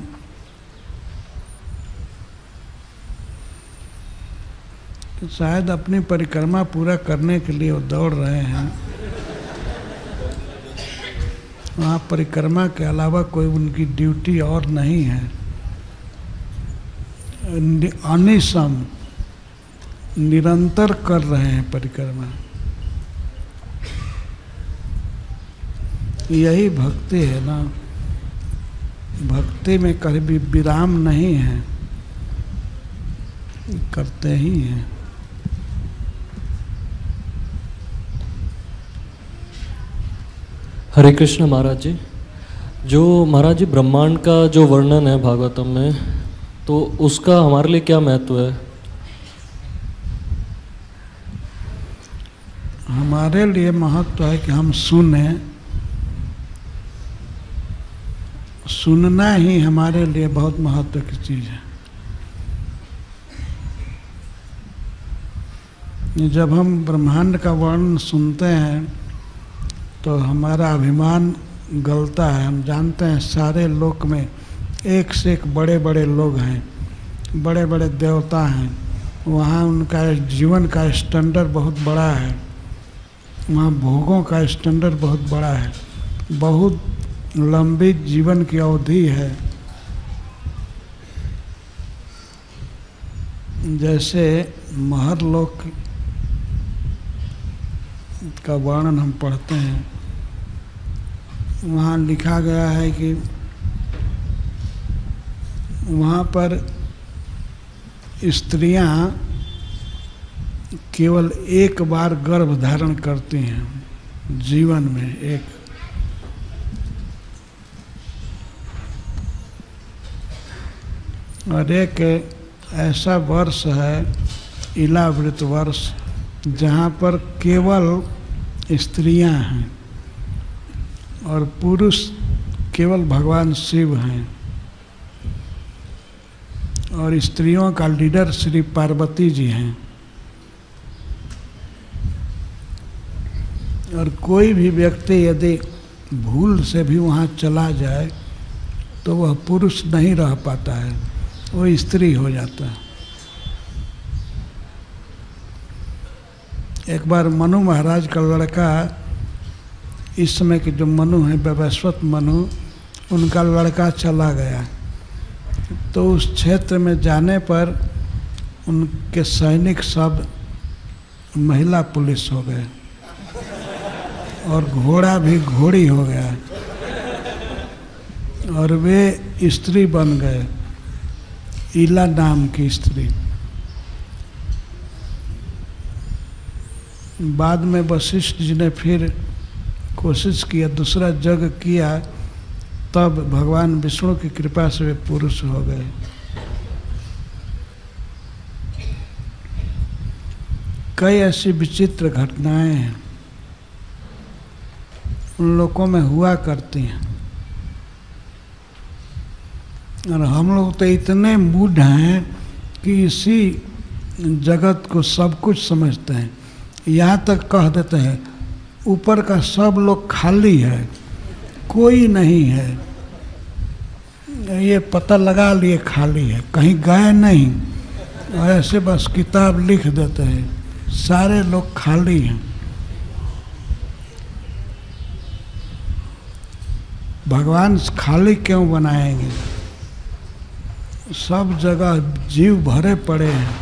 कि शायद अपनी परिक्रमा पूरा करने के लिए वो दौड़ रहे हैं। वहाँ परिक्रमा के अलावा कोई उनकी ड्यूटी और नहीं है। अनिशम निरंतर कर रहे हैं परिक्रमा, यही भक्ति है ना। भक्ति में कभी भी विराम नहीं है, करते ही हैं। हरे कृष्ण महाराज जी। जो महाराज जी ब्रह्मांड का जो वर्णन है भागवतम में, तो उसका हमारे लिए क्या महत्व है? हमारे लिए महत्व है कि हम सुने, सुनना ही हमारे लिए बहुत महत्व की चीज़ है। जब हम ब्रह्मांड का वर्णन सुनते हैं तो हमारा अभिमान गलता है। हम जानते हैं सारे लोक में एक से एक बड़े बड़े लोग हैं, बड़े बड़े देवता हैं। वहाँ उनका जीवन का स्टैंडर्ड बहुत बड़ा है, वहाँ भोगों का स्टैंडर्ड बहुत बड़ा है, बहुत लंबी जीवन की अवधि है। जैसे महरलोक का वर्णन हम पढ़ते हैं, वहाँ लिखा गया है कि वहाँ पर स्त्रियां केवल एक बार गर्भ धारण करती हैं जीवन में, एक। और एक ऐसा वर्ष है इलावृत वर्ष जहाँ पर केवल स्त्रियां हैं और पुरुष केवल भगवान शिव हैं, और स्त्रियों का लीडर श्री पार्वती जी हैं। और कोई भी व्यक्ति यदि भूल से भी वहाँ चला जाए तो वह पुरुष नहीं रह पाता है, वो स्त्री हो जाता है। एक बार मनु महाराज का लड़का, इस समय के जो मनु हैं वैवस्वत मनु, उनका लड़का चला गया, तो उस क्षेत्र में जाने पर उनके सैनिक सब महिला पुलिस हो गए और घोड़ा भी घोड़ी हो गया और वे स्त्री बन गए, ईला नाम की स्त्री। बाद में वशिष्ठ जी ने फिर कोशिश किया, दूसरा जग किया, तब भगवान विष्णु की कृपा से वे पुरुष हो गए। कई ऐसी विचित्र घटनाएं हैं उन लोगों में हुआ करती हैं, और हम लोग तो इतने मूढ़ हैं कि इसी जगत को सब कुछ समझते हैं। यहाँ तक कह देते हैं ऊपर का सब लोग खाली है, कोई नहीं है, ये पता लगा लिए खाली है, कहीं गए नहीं, और ऐसे बस किताब लिख देते हैं सारे लोग खाली हैं। भगवान खाली क्यों बनाएंगे? सब जगह जीव भरे पड़े हैं,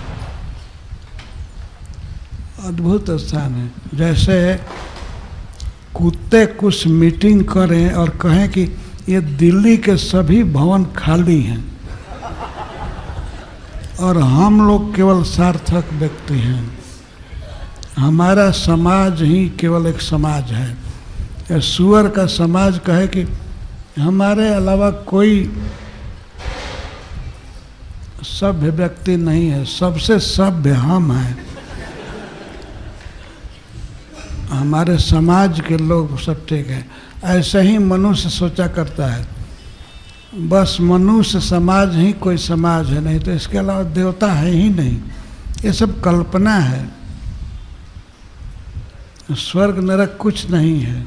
अद्भुत स्थान है। जैसे कुत्ते कुछ मीटिंग करें और कहें कि ये दिल्ली के सभी भवन खाली हैं और हम लोग केवल सार्थक व्यक्ति हैं, हमारा समाज ही केवल एक समाज है। या सुअर का समाज कहे कि हमारे अलावा कोई सभ्य व्यक्ति नहीं है, सबसे सभ्य हम हैं, हमारे समाज के लोग सब ठीक है। ऐसे ही मनुष्य सोचा करता है, बस मनुष्य समाज ही कोई समाज है, नहीं तो इसके अलावा देवता है ही नहीं, ये सब कल्पना है, स्वर्ग नरक कुछ नहीं है।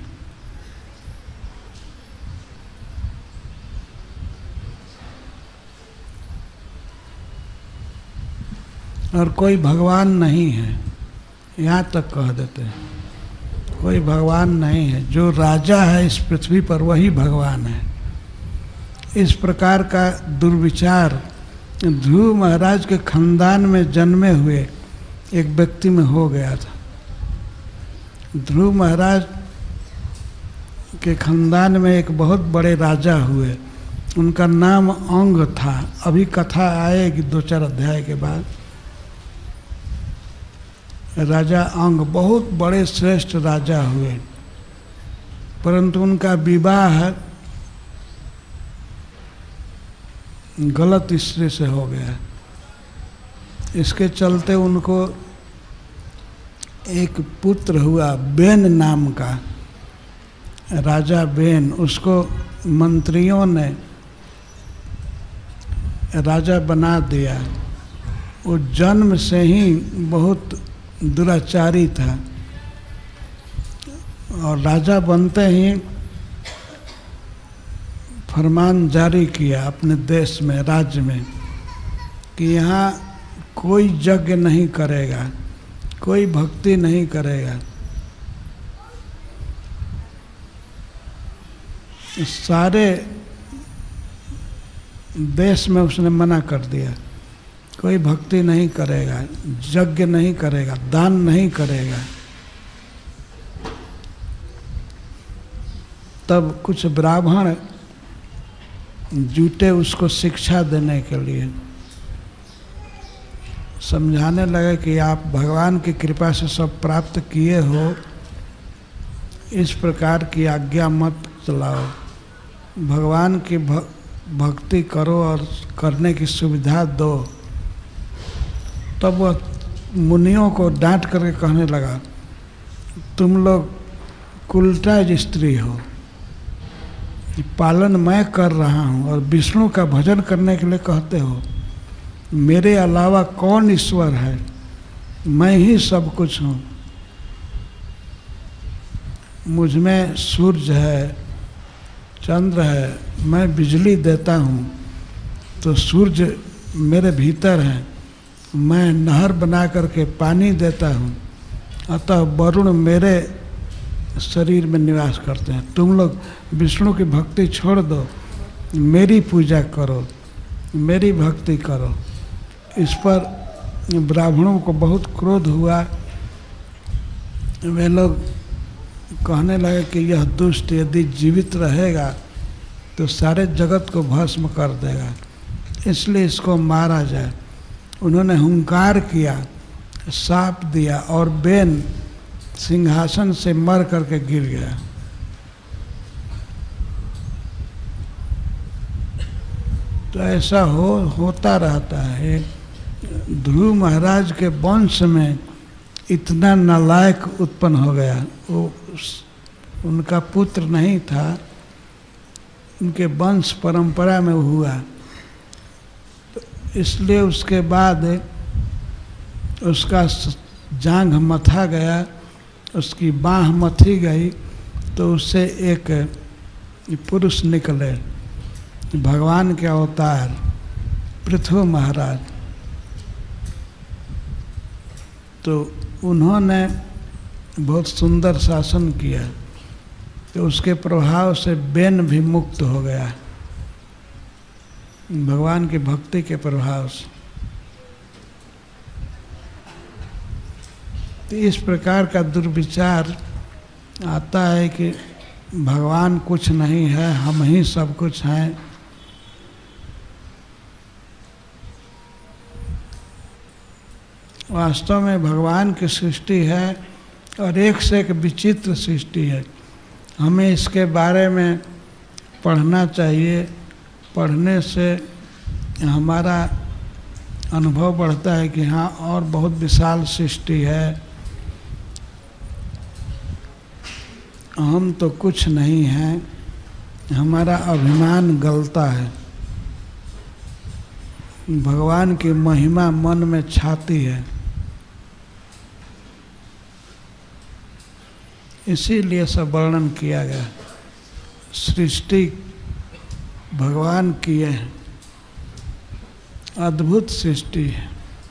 और कोई भगवान नहीं है, यहाँ तक कह देते हैं कोई भगवान नहीं है, जो राजा है इस पृथ्वी पर वही भगवान है। इस प्रकार का दुर्विचार ध्रुव महाराज के खानदान में जन्मे हुए एक व्यक्ति में हो गया था। ध्रुव महाराज के खानदान में एक बहुत बड़े राजा हुए, उनका नाम अंग था। अभी कथा आएगी 2-4 अध्याय के बाद। राजा अंग बहुत बड़े श्रेष्ठ राजा हुए, परंतु उनका विवाह गलत स्त्री से हो गया। इसके चलते उनको एक पुत्र हुआ बेन नाम का, राजा बेन। उसको मंत्रियों ने राजा बना दिया। वो जन्म से ही बहुत दुराचारी था और राजा बनते ही फरमान जारी किया अपने देश में, राज्य में, कि यहाँ कोई यज्ञ नहीं करेगा, कोई भक्ति नहीं करेगा। सारे देश में उसने मना कर दिया, कोई भक्ति नहीं करेगा, यज्ञ नहीं करेगा, दान नहीं करेगा। तब कुछ ब्राह्मण जुटे उसको शिक्षा देने के लिए, समझाने लगे कि आप भगवान की कृपा से सब प्राप्त किए हो, इस प्रकार की आज्ञा मत चलाओ, भगवान की भक्ति करो और करने की सुविधा दो। तब वह मुनियों को डांट करके कहने लगा, तुम लोग उल्टा स्त्री हो, पालन मैं कर रहा हूँ और विष्णु का भजन करने के लिए कहते हो। मेरे अलावा कौन ईश्वर है, मैं ही सब कुछ हूँ। मुझ में सूर्य है, चंद्र है, मैं बिजली देता हूँ, तो सूर्य मेरे भीतर है, मैं नहर बना करके पानी देता हूँ, अतः वरुण मेरे शरीर में निवास करते हैं। तुम लोग विष्णु की भक्ति छोड़ दो, मेरी पूजा करो, मेरी भक्ति करो। इस पर ब्राह्मणों को बहुत क्रोध हुआ। वे लोग कहने लगे कि यह दुष्ट यदि जीवित रहेगा तो सारे जगत को भस्म कर देगा, इसलिए इसको मारा जाए। उन्होंने हुंकार किया, शाप दिया और बेन सिंहासन से मर करके गिर गया। तो ऐसा होता रहता है। ध्रुव महाराज के वंश में इतना नालायक उत्पन्न हो गया, वो उनका पुत्र नहीं था, उनके वंश परंपरा में हुआ। तो इसलिए उसके बाद उसका जांघ मथा गया, उसकी बाँह मथी गई, तो उससे एक पुरुष निकले, भगवान के अवतार पृथ्वी महाराज। तो उन्होंने बहुत सुंदर शासन किया, तो उसके प्रभाव से बेन भी मुक्त हो गया, भगवान की भक्ति के प्रभाव से। तो इस प्रकार का दुर्विचार आता है कि भगवान कुछ नहीं है, हम ही सब कुछ हैं। वास्तव में भगवान की सृष्टि है और एक से एक विचित्र सृष्टि है। हमें इसके बारे में पढ़ना चाहिए, पढ़ने से हमारा अनुभव बढ़ता है कि हाँ, और बहुत विशाल सृष्टि है, हम तो कुछ नहीं हैं, हमारा अभिमान गलता है। भगवान की महिमा मन में छाती है, इसीलिए सब वर्णन किया गया। सृष्टि भगवान की है, अद्भुत सृष्टि है।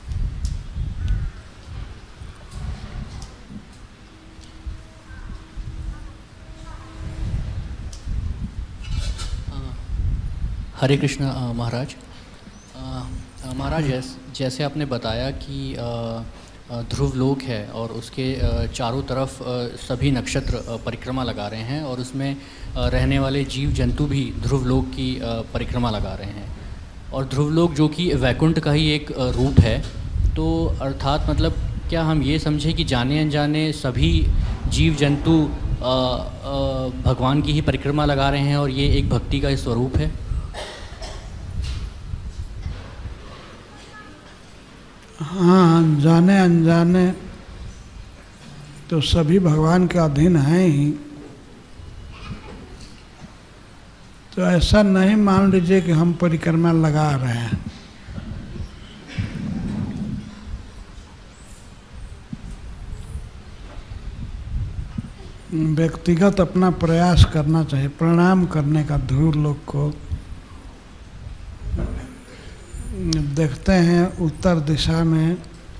हरे कृष्ण महाराज। महाराज जैसे आपने बताया कि ध्रुव लोक है और उसके चारों तरफ सभी नक्षत्र परिक्रमा लगा रहे हैं और उसमें रहने वाले जीव जंतु भी ध्रुव लोक की परिक्रमा लगा रहे हैं, और ध्रुव लोक जो कि वैकुंठ का ही एक रूप है। तो अर्थात मतलब क्या हम ये समझें कि जाने अनजाने सभी जीव जंतु भगवान की ही परिक्रमा लगा रहे हैं और ये एक भक्ति का स्वरूप है? हाँ, जाने अनजाने तो सभी भगवान के अधीन हैं ही। तो ऐसा नहीं मान लीजिए कि हम परिक्रमा लगा रहे हैं। व्यक्तिगत अपना प्रयास करना चाहिए प्रणाम करने का ध्रुव लोग को। देखते हैं उत्तर दिशा में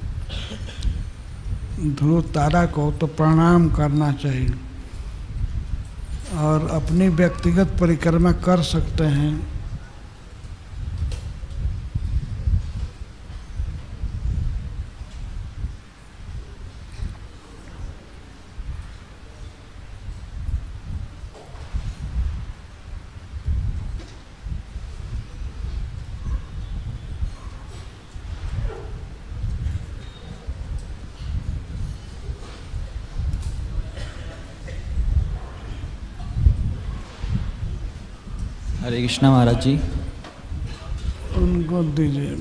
ध्रुव तारा को तो प्रणाम करना चाहिए, और अपनी व्यक्तिगत परिक्रमा कर सकते हैं। हरे कृष्णा महाराज जी। उनको दीजिए।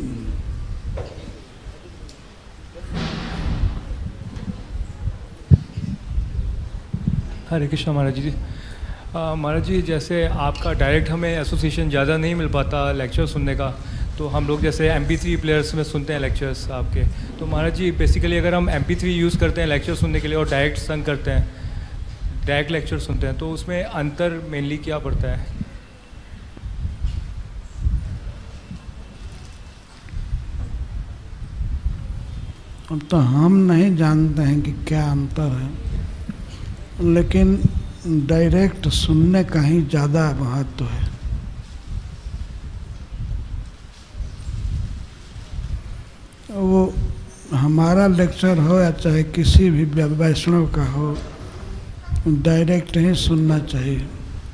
हरे कृष्णा महाराज जी। महाराज जी, जैसे आपका डायरेक्ट हमें एसोसिएशन ज़्यादा नहीं मिल पाता लेक्चर सुनने का, तो हम लोग जैसे MP3 प्लेयर्स में सुनते हैं लेक्चर्स आपके। तो महाराज जी बेसिकली अगर हम MP3 यूज़ करते हैं लेक्चर सुनने के लिए और डायरेक्ट संग करते हैं, डायरेक्ट लेक्चर सुनते हैं, तो उसमें अंतर मेनली क्या पड़ता है? अब तो हम नहीं जानते हैं कि क्या अंतर है, लेकिन डायरेक्ट सुनने का ही ज़्यादा महत्व है। वो हमारा लेक्चर हो या चाहे किसी भी वैष्णव का हो, डायरेक्ट ही सुनना चाहिए।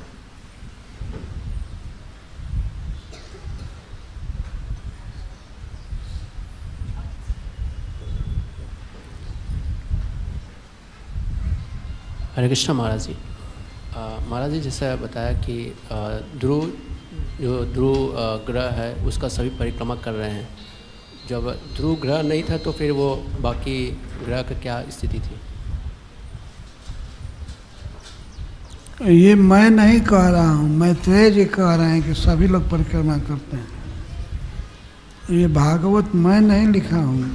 हरे कृष्णा महाराज जी। महाराज जी जैसा बताया कि ध्रुव ग्रह है उसका सभी परिक्रमा कर रहे हैं। जब ध्रुव ग्रह नहीं था तो फिर वो बाकी ग्रह का क्या स्थिति थी? ये मैं नहीं कह रहा हूँ, मैत्रेय जी कह रहे हैं कि सभी लोग परिक्रमा करते हैं। ये भागवत मैं नहीं लिखा हूँ,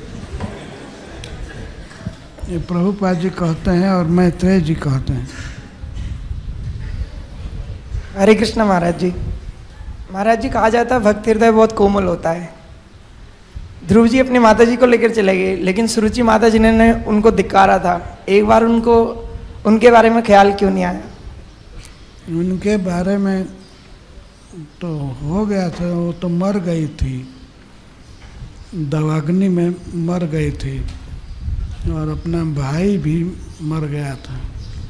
ये प्रभुपाद जी कहते हैं और मैत्रेय जी कहते हैं। हरे कृष्ण महाराज जी। महाराज जी कहा जाता है भक्ति हृदय बहुत कोमल होता है। ध्रुव जी अपनी माता जी को लेकर चले गए, लेकिन सुरुचि माता जी ने उनको धिक्कारा था। एक बार उनके बारे में ख्याल क्यों नहीं आया? उनके बारे में तो हो गया था, वो तो मर गई थी, दवाग्नि में मर गई थी, और अपना भाई भी मर गया था।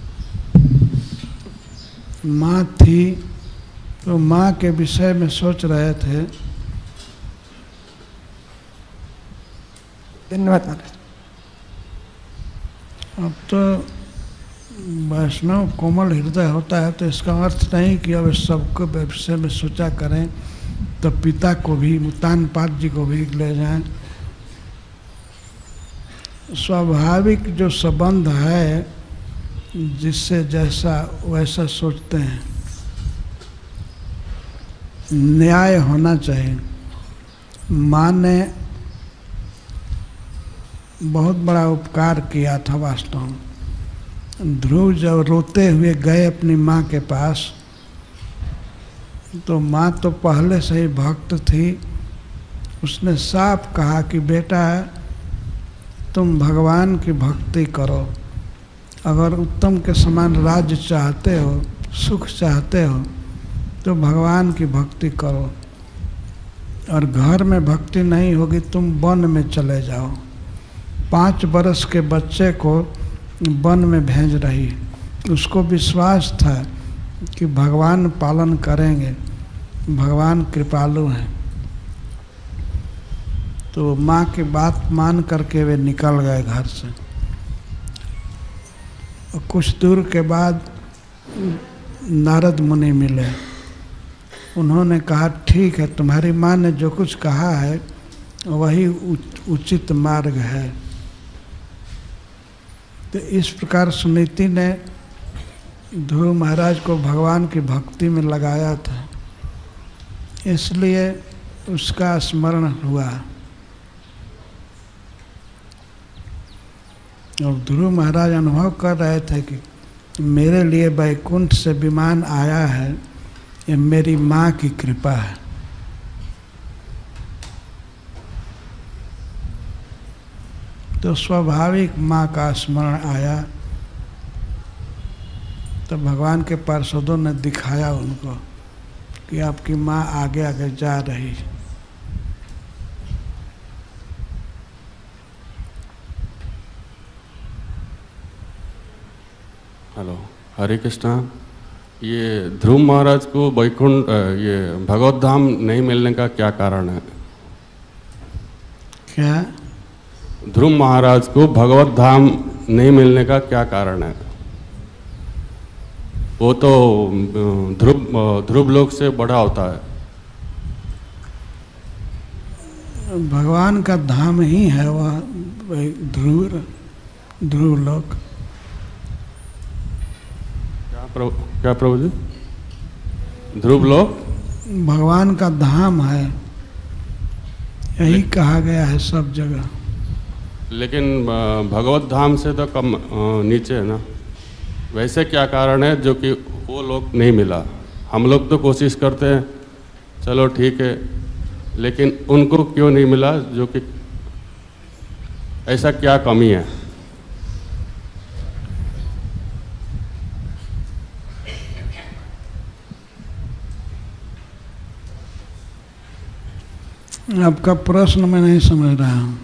माँ थी तो माँ के विषय में सोच रहे थे। धन्यवाद महाराज। अब तो वैष्णव कोमल हृदय होता है, तो इसका अर्थ नहीं कि अब सबको विषय में सोचा करें, तो पिता को भी मुतानपाद जी को भी ले जाएं। स्वाभाविक जो संबंध है, जिससे जैसा वैसा सोचते हैं, न्याय होना चाहिए। माँ ने बहुत बड़ा उपकार किया था वास्तव में। ध्रुव जब रोते हुए गए अपनी माँ के पास, तो माँ तो पहले से ही भक्त थी। उसने साफ कहा कि बेटा तुम भगवान की भक्ति करो, अगर उत्तम के समान राज्य चाहते हो, सुख चाहते हो, तो भगवान की भक्ति करो, और घर में भक्ति नहीं होगी तुम वन में चले जाओ। 5 बरस के बच्चे को वन में भेज रही, उसको विश्वास था कि भगवान पालन करेंगे, भगवान कृपालु हैं। तो माँ की बात मान करके वे निकल गए घर से। और कुछ दूर के बाद नारद मुनि मिले। उन्होंने कहा ठीक है, तुम्हारी माँ ने जो कुछ कहा है वही उचित मार्ग है। तो इस प्रकार सुनीति ने ध्रुव महाराज को भगवान की भक्ति में लगाया था, इसलिए उसका स्मरण हुआ। और ध्रुव महाराज अनुभव कर रहे थे कि मेरे लिए वैकुंठ से विमान आया है, ये मेरी माँ की कृपा है। तो स्वाभाविक माँ का स्मरण आया, तो भगवान के पार्षदों ने दिखाया उनको कि आपकी माँ आगे आगे जा रही। हेलो, हरे कृष्णा। ये ध्रुव महाराज को वैकुंठ ये भगवत धाम नहीं मिलने का क्या कारण है? क्या? ध्रुव महाराज को भगवत धाम नहीं मिलने का क्या कारण है? वो तो ध्रुव लोक से बड़ा होता है। भगवान का धाम ही है वह ध्रुव लोक। क्या प्रभु जी? ध्रुव लोक भगवान का धाम है, यही कहा गया है सब जगह। लेकिन भगवत धाम से तो कम नीचे है ना। वैसे क्या कारण है जो कि वो लोग नहीं मिला? हम लोग तो कोशिश करते हैं, चलो ठीक है, लेकिन उनको क्यों नहीं मिला? जो कि ऐसा क्या कमी है? आपका प्रश्न मैं नहीं समझ रहा हूँ।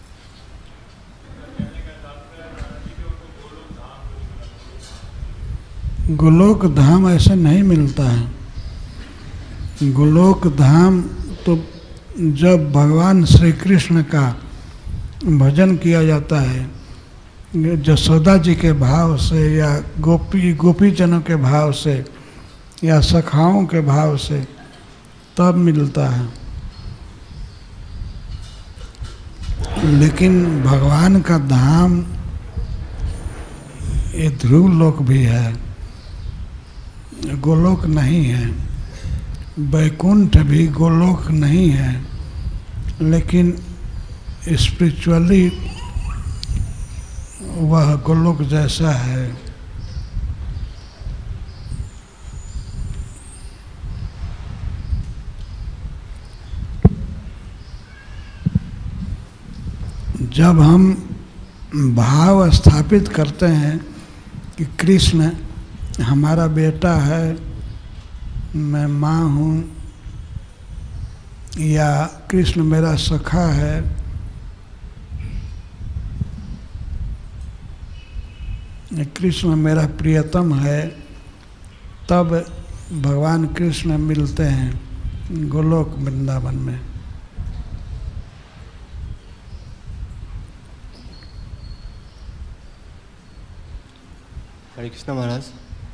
गोलोक धाम ऐसे नहीं मिलता है। गोलोक धाम तो जब भगवान श्री कृष्ण का भजन किया जाता है, यशोदा जी के भाव से या गोपीजनों के भाव से या सखाओं के भाव से, तब मिलता है। लेकिन भगवान का धाम ये ध्रुव लोक भी है, गोलोक नहीं है। वैकुंठ भी गोलोक नहीं है, लेकिन स्पिरिचुअली वह गोलोक जैसा है। जब हम भाव स्थापित करते हैं कि कृष्ण हमारा बेटा है, मैं माँ हूँ, या कृष्ण मेरा सखा है, कृष्ण मेरा प्रियतम है, तब भगवान कृष्ण मिलते हैं गोलोक वृंदावन में। हरे कृष्णा महाराज।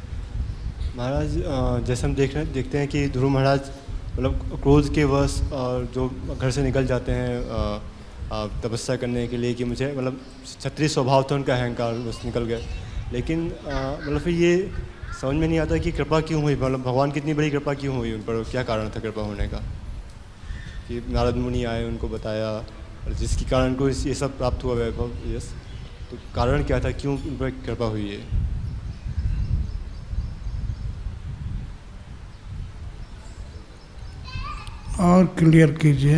जैसे हम देखते हैं कि ध्रुव महाराज मतलब क्रोध के वश और जो घर से निकल जाते हैं तपस्या करने के लिए कि मुझे मतलब क्षत्रिय स्वभाव था उनका, अहंकार बस निकल गए। लेकिन मतलब फिर ये समझ में नहीं आता कि कृपा क्यों हुई, मतलब भगवान की इतनी बड़ी कृपा क्यों हुई उन पर? क्या कारण था कृपा होने का? कि नारद मुनि आए, उनको बताया, जिसके कारण को ये सब प्राप्त हुआ वैभव। यस, तो कारण क्या था, क्यों उन पर कृपा हुई है? और क्लियर कीजिए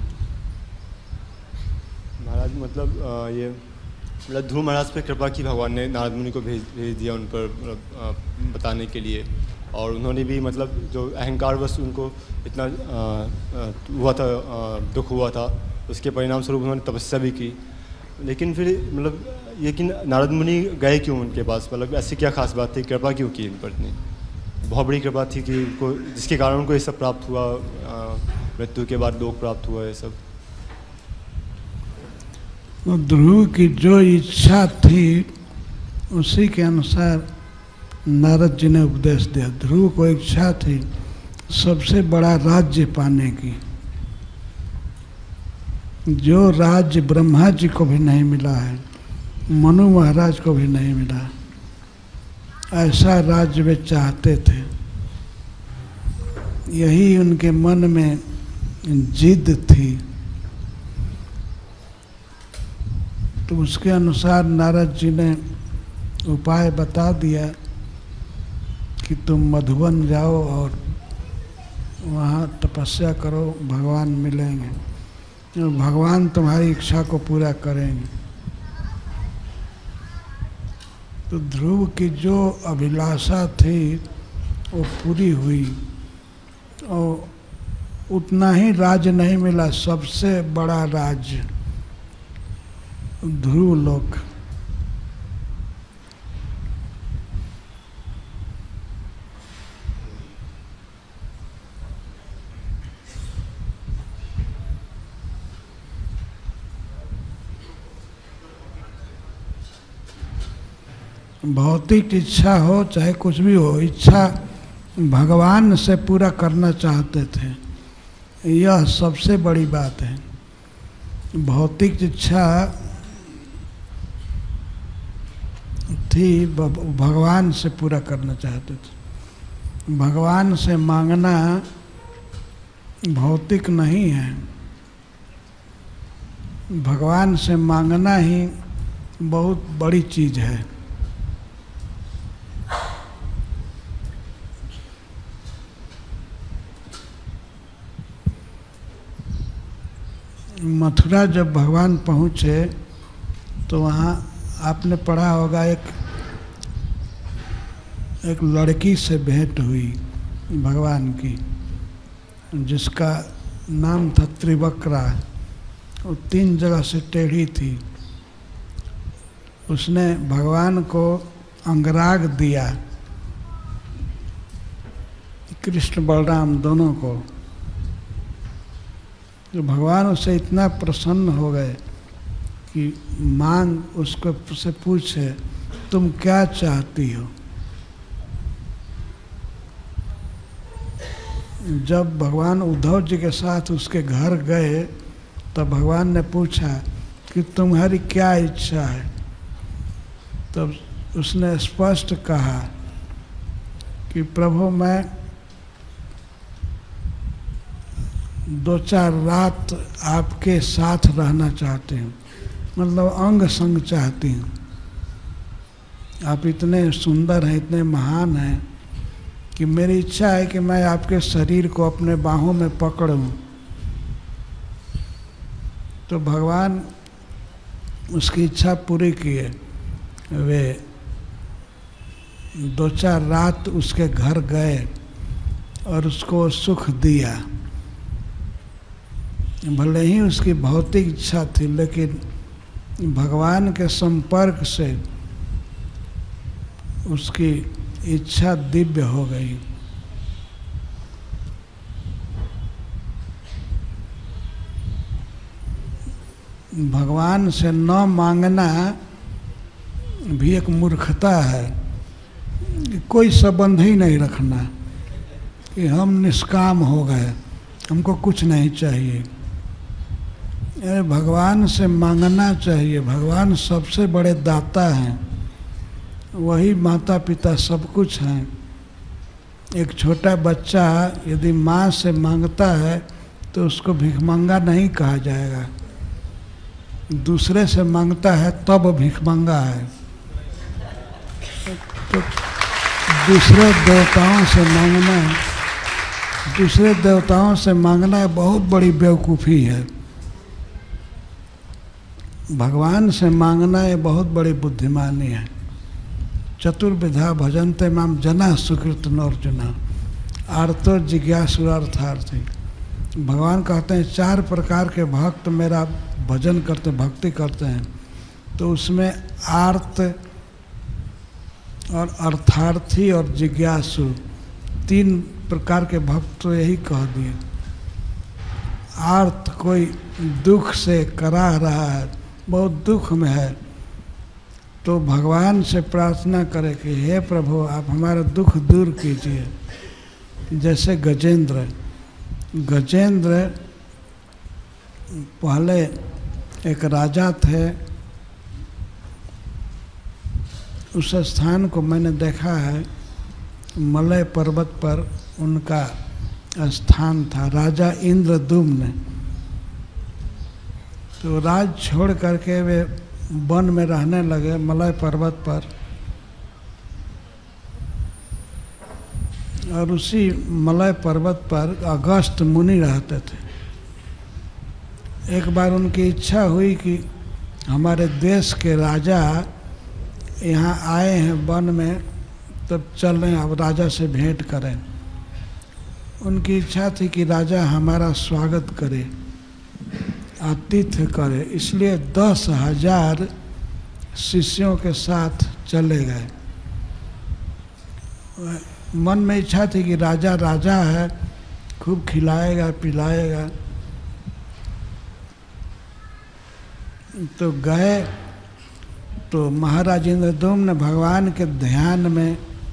महाराज। मतलब ये मतलब ध्रुव महाराज पे कृपा की भगवान ने, नारद मुनि को भेज दिया उन पर मतलब बताने के लिए, और उन्होंने भी मतलब जो अहंकार वश उनको इतना हुआ था, दुख हुआ था, उसके परिणाम स्वरूप उन्होंने तपस्या भी की। लेकिन फिर मतलब ये कि नारद मुनि गए क्यों उनके पास? मतलब ऐसी क्या खास बात थी, कृपा क्यों की इन पर? इतनी बहुत बड़ी कृपा थी कि उनको, जिसके कारण उनको ये सब प्राप्त हुआ, मृत्यु के बाद लोक प्राप्त हुआ, ये सब। तो ध्रुव की जो इच्छा थी उसी के अनुसार नारद जी ने उपदेश दिया। ध्रुव को इच्छा थी सबसे बड़ा राज्य पाने की, जो राज्य ब्रह्मा जी को भी नहीं मिला है, मनु महाराज को भी नहीं मिला, ऐसा राज्य वे चाहते थे। यही उनके मन में जिद थी। तो उसके अनुसार नारद जी ने उपाय बता दिया कि तुम मधुबन जाओ और वहाँ तपस्या करो, भगवान मिलेंगे, तो भगवान तुम्हारी इच्छा को पूरा करेंगे। तो ध्रुव की जो अभिलाषा थी वो पूरी हुई, और उतना ही राज्य नहीं मिला, सबसे बड़ा राज्य ध्रुव लोक। भौतिक इच्छा हो चाहे कुछ भी हो, इच्छा भगवान से पूरा करना चाहते थे, यह सबसे बड़ी बात है। भौतिक इच्छा थी, भगवान से पूरा करना चाहते थे। भगवान से मांगना भौतिक नहीं है, भगवान से मांगना ही बहुत बड़ी चीज़ है। मथुरा जब भगवान पहुँचे तो वहाँ आपने पढ़ा होगा एक लड़की से भेंट हुई भगवान की, जिसका नाम था त्रिवक्रा। वो 3 जगह से टेढ़ी थी। उसने भगवान को अंगराग दिया, कृष्ण बलराम दोनों को। तो भगवान उससे इतना प्रसन्न हो गए कि मांग उसको से पूछे तुम क्या चाहती हो। जब भगवान उद्धव जी के साथ उसके घर गए तब भगवान ने पूछा कि तुम्हारी क्या इच्छा है। तब उसने स्पष्ट कहा कि प्रभु मैं 2-4 रात आपके साथ रहना चाहती हूँ, मतलब अंग संग चाहती हूँ। आप इतने सुंदर हैं, इतने महान हैं कि मेरी इच्छा है कि मैं आपके शरीर को अपने बाहों में पकड़ूं। तो भगवान उसकी इच्छा पूरी किए। वे 2-4 रात उसके घर गए और उसको सुख दिया। भले ही उसकी भौतिक इच्छा थी, लेकिन भगवान के संपर्क से उसकी इच्छा दिव्य हो गई। भगवान से न मांगना भी एक मूर्खता है। कोई संबंध ही नहीं रखना कि हम निष्काम हो गए, हमको कुछ नहीं चाहिए। भगवान से मांगना चाहिए। भगवान सबसे बड़े दाता हैं, वही माता पिता सब कुछ हैं। एक छोटा बच्चा यदि माँ से मांगता है तो उसको भिखमंगा नहीं कहा जाएगा, दूसरे से मांगता है तब भिखमंगा है। तो दूसरे देवताओं से मांगना बहुत बड़ी बेवकूफ़ी है। भगवान से मांगना ये बहुत बड़ी बुद्धिमानी है। चतुर्विधा भजन्ते माम जना सुकृत नर्जुना आर्तो जिज्ञासुरार्थार्थी। भगवान कहते हैं 4 प्रकार के भक्त मेरा भजन करते, भक्ति करते हैं। तो उसमें आर्त और अर्थार्थी और जिज्ञासु 3 प्रकार के भक्त तो यही कह दिए। आर्त कोई दुख से कराह रहा है, बहुत दुख में है, तो भगवान से प्रार्थना करे कि हे प्रभु आप हमारा दुख दूर कीजिए। जैसे गजेंद्र पहले एक राजा थे। उस स्थान को मैंने देखा है, मलय पर्वत पर उनका स्थान था, राजा इंद्रदुम्न। तो राज छोड़ करके वे वन में रहने लगे मलय पर्वत पर। और उसी मलय पर्वत पर अगस्त मुनि रहते थे। एक बार उनकी इच्छा हुई कि हमारे देश के राजा यहाँ आए हैं वन में, तब चलें अब राजा से भेंट करें। उनकी इच्छा थी कि राजा हमारा स्वागत करे, आतिथ्य करे, इसलिए 10,000 शिष्यों के साथ चले गए। मन में इच्छा थी कि राजा राजा है, खूब खिलाएगा पिलाएगा। तो गए तो महाराज इंद्रदुम्न भगवान के ध्यान में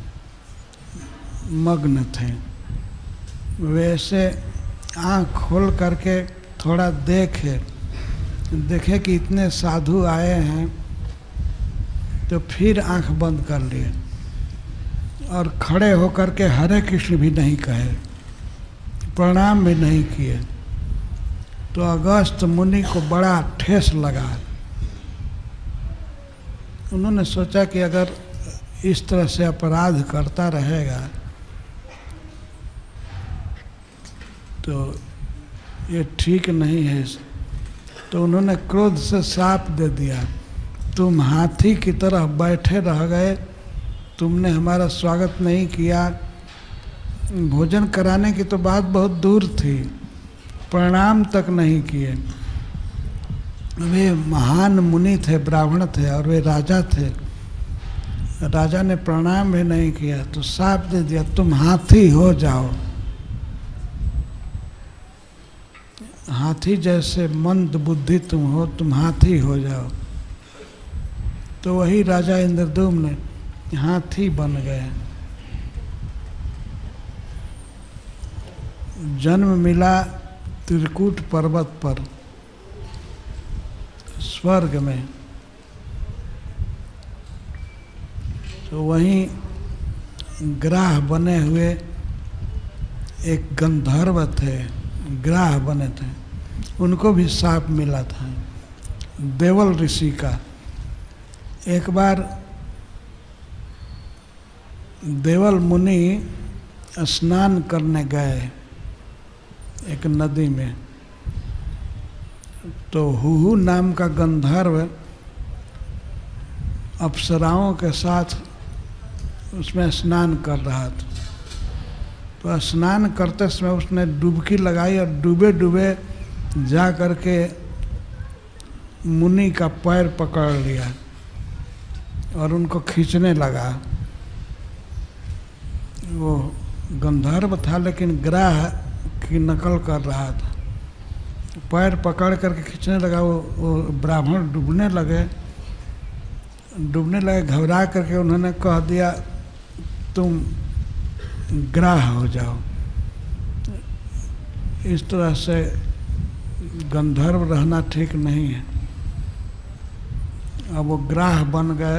मग्न थे। वैसे आँख खोल करके थोड़ा देखे कि इतने साधु आए हैं, तो फिर आँख बंद कर लिए और खड़े होकर के हरे कृष्ण भी नहीं कहे, प्रणाम भी नहीं किए। तो अगस्त मुनि को बड़ा ठेस लगा। उन्होंने सोचा कि अगर इस तरह से अपराध करता रहेगा तो ये ठीक नहीं है। तो उन्होंने क्रोध से शाप दे दिया, तुम हाथी की तरह बैठे रह गए, तुमने हमारा स्वागत नहीं किया, भोजन कराने की तो बात बहुत दूर थी, प्रणाम तक नहीं किए। वे महान मुनि थे, ब्राह्मण थे और वे राजा थे। राजा ने प्रणाम भी नहीं किया तो शाप दे दिया, तुम हाथी हो जाओ, हाथी जैसे मंद बुद्धि तुम हो, तुम हाथी हो जाओ। तो वही राजा इंद्रदुम्न हाथी बन गए। जन्म मिला त्रिकूट पर्वत पर, स्वर्ग में। तो वहीं ग्राह बने हुए एक गंधर्व थे, ग्राह बने थे, उनको भी शाप मिला था देवल ऋषि का। एक बार देवल मुनि स्नान करने गए एक नदी में, तो हुहु नाम का गंधर्व अप्सराओं के साथ उसमें स्नान कर रहा था। तो स्नान करते समय उसने डुबकी लगाई और डूबे डूबे जा करके मुनि का पैर पकड़ लिया और उनको खींचने लगा। वो गंधर्व था लेकिन ग्राह की नकल कर रहा था। पैर पकड़ करके खींचने लगा, वो ब्राह्मण डूबने लगे। घबरा करके उन्होंने कह दिया तुम ग्राह हो जाओ। इस तरह से गंधर्व रहना ठीक नहीं है। अब वो ग्राह बन गए,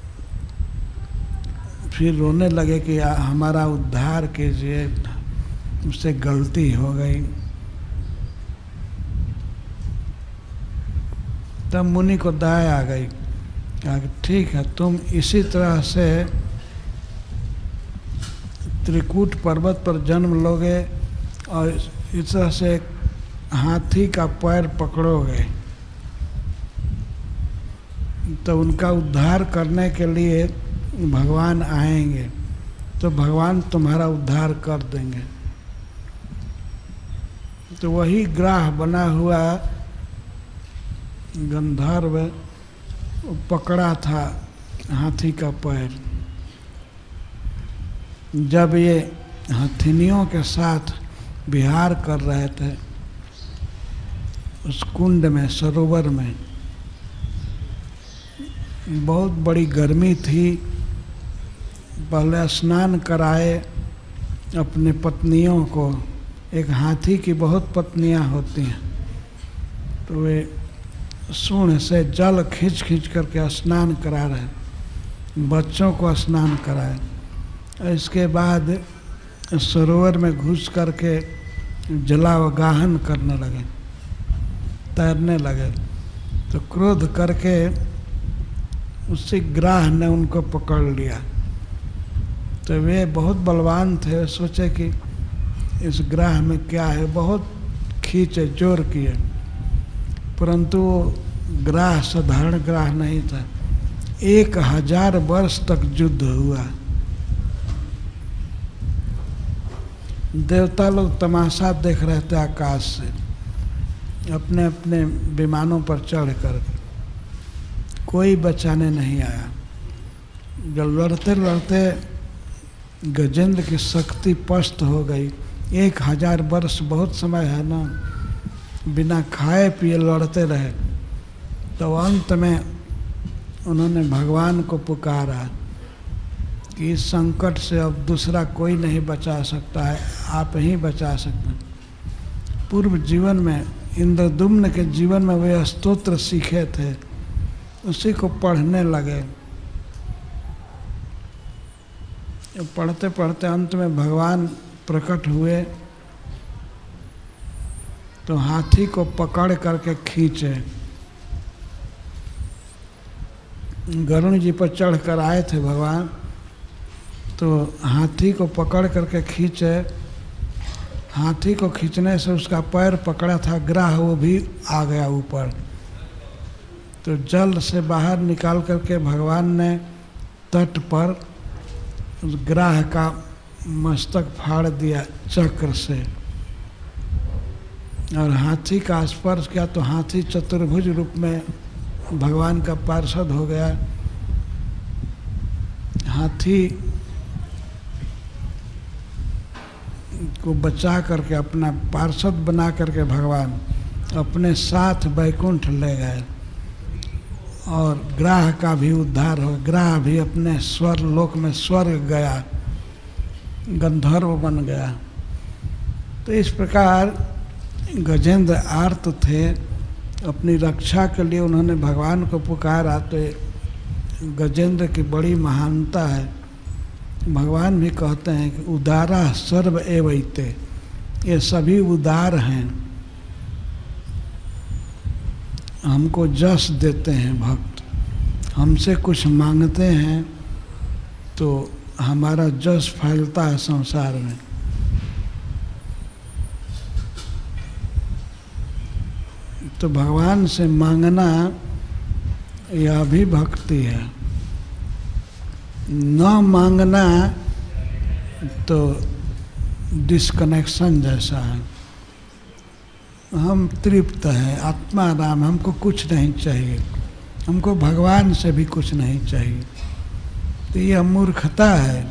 फिर रोने लगे कि हमारा उद्धार कीजिए, मुझसे गलती हो गई। तब मुनि को दया आ गई, कहा कि ठीक है, तुम इसी तरह से त्रिकूट पर्वत पर जन्म लोगे और इस तरह से हाथी का पैर पकड़ोगे, तो उनका उद्धार करने के लिए भगवान आएंगे, तो भगवान तुम्हारा उद्धार कर देंगे। तो वही ग्राह बना हुआ गंधर्व पकड़ा था हाथी का पैर। जब ये हथिनियों के साथ विहार कर रहे थे उस कुंड में, सरोवर में, बहुत बड़ी गर्मी थी। पहले स्नान कराए अपने पत्नियों को। एक हाथी की बहुत पत्नियां होती हैं, तो वे सूंड से जल खींच खींच करके स्नान करा रहे, बच्चों को स्नान कराए। इसके बाद सरोवर में घुस करके जलावगाहन करने लगे, तैरने लगे। तो क्रोध करके उसी ग्राह ने उनको पकड़ लिया। तो वे बहुत बलवान थे, सोचे कि इस ग्राह में क्या है, बहुत खींचे, जोर किए, परंतु वो ग्राह साधारण ग्राह नहीं था। 1000 वर्ष तक युद्ध हुआ। देवता लोग तमाशा देख रहे थे आकाश से, अपने अपने विमानों पर चढ़ कर, कोई बचाने नहीं आया। जब लड़ते लड़ते गजेंद्र की शक्ति पस्त हो गई, 1000 वर्ष बहुत समय है ना, बिना खाए पिए लड़ते रहे, तो अंत में उन्होंने भगवान को पुकारा कि इस संकट से अब दूसरा कोई नहीं बचा सकता है, आप ही बचा सकते हैं। पूर्व जीवन में इंद्रदुम्न के जीवन में वे स्तोत्र सीखे थे, उसी को पढ़ने लगे। पढ़ते पढ़ते अंत में भगवान प्रकट हुए तो हाथी को पकड़ करके खींचे। गरुण जी पर चढ़ कर आए थे भगवान, तो हाथी को पकड़ करके खींचे। हाथी को खींचने से उसका पैर पकड़ा था ग्राह, वो भी आ गया ऊपर। तो जल से बाहर निकाल करके भगवान ने तट पर उस ग्राह का मस्तक फाड़ दिया चक्र से, और हाथी का स्पर्श किया तो हाथी चतुर्भुज रूप में भगवान का पार्षद हो गया। हाथी को बचा करके अपना पार्षद बना करके भगवान अपने साथ वैकुंठ ले गए, और ग्राह का भी उद्धार हो। ग्राह भी अपने स्वर्ग लोक में स्वर्ग गया, गंधर्व बन गया। तो इस प्रकार गजेंद्र आर्त थे, अपनी रक्षा के लिए उन्होंने भगवान को पुकारा। तो गजेंद्र की बड़ी महानता है। भगवान भी कहते हैं कि उदारा सर्व एवैते, ये सभी उदार हैं। हमको जस देते हैं भक्त, हमसे कुछ मांगते हैं तो हमारा जस फैलता है संसार में। तो भगवान से मांगना यह भी भक्ति है। न मांगना तो डिस्कनेक्शन जैसा है। हम तृप्त हैं, आत्मा राम, हमको कुछ नहीं चाहिए, हमको भगवान से भी कुछ नहीं चाहिए। तो यह मूर्खता है।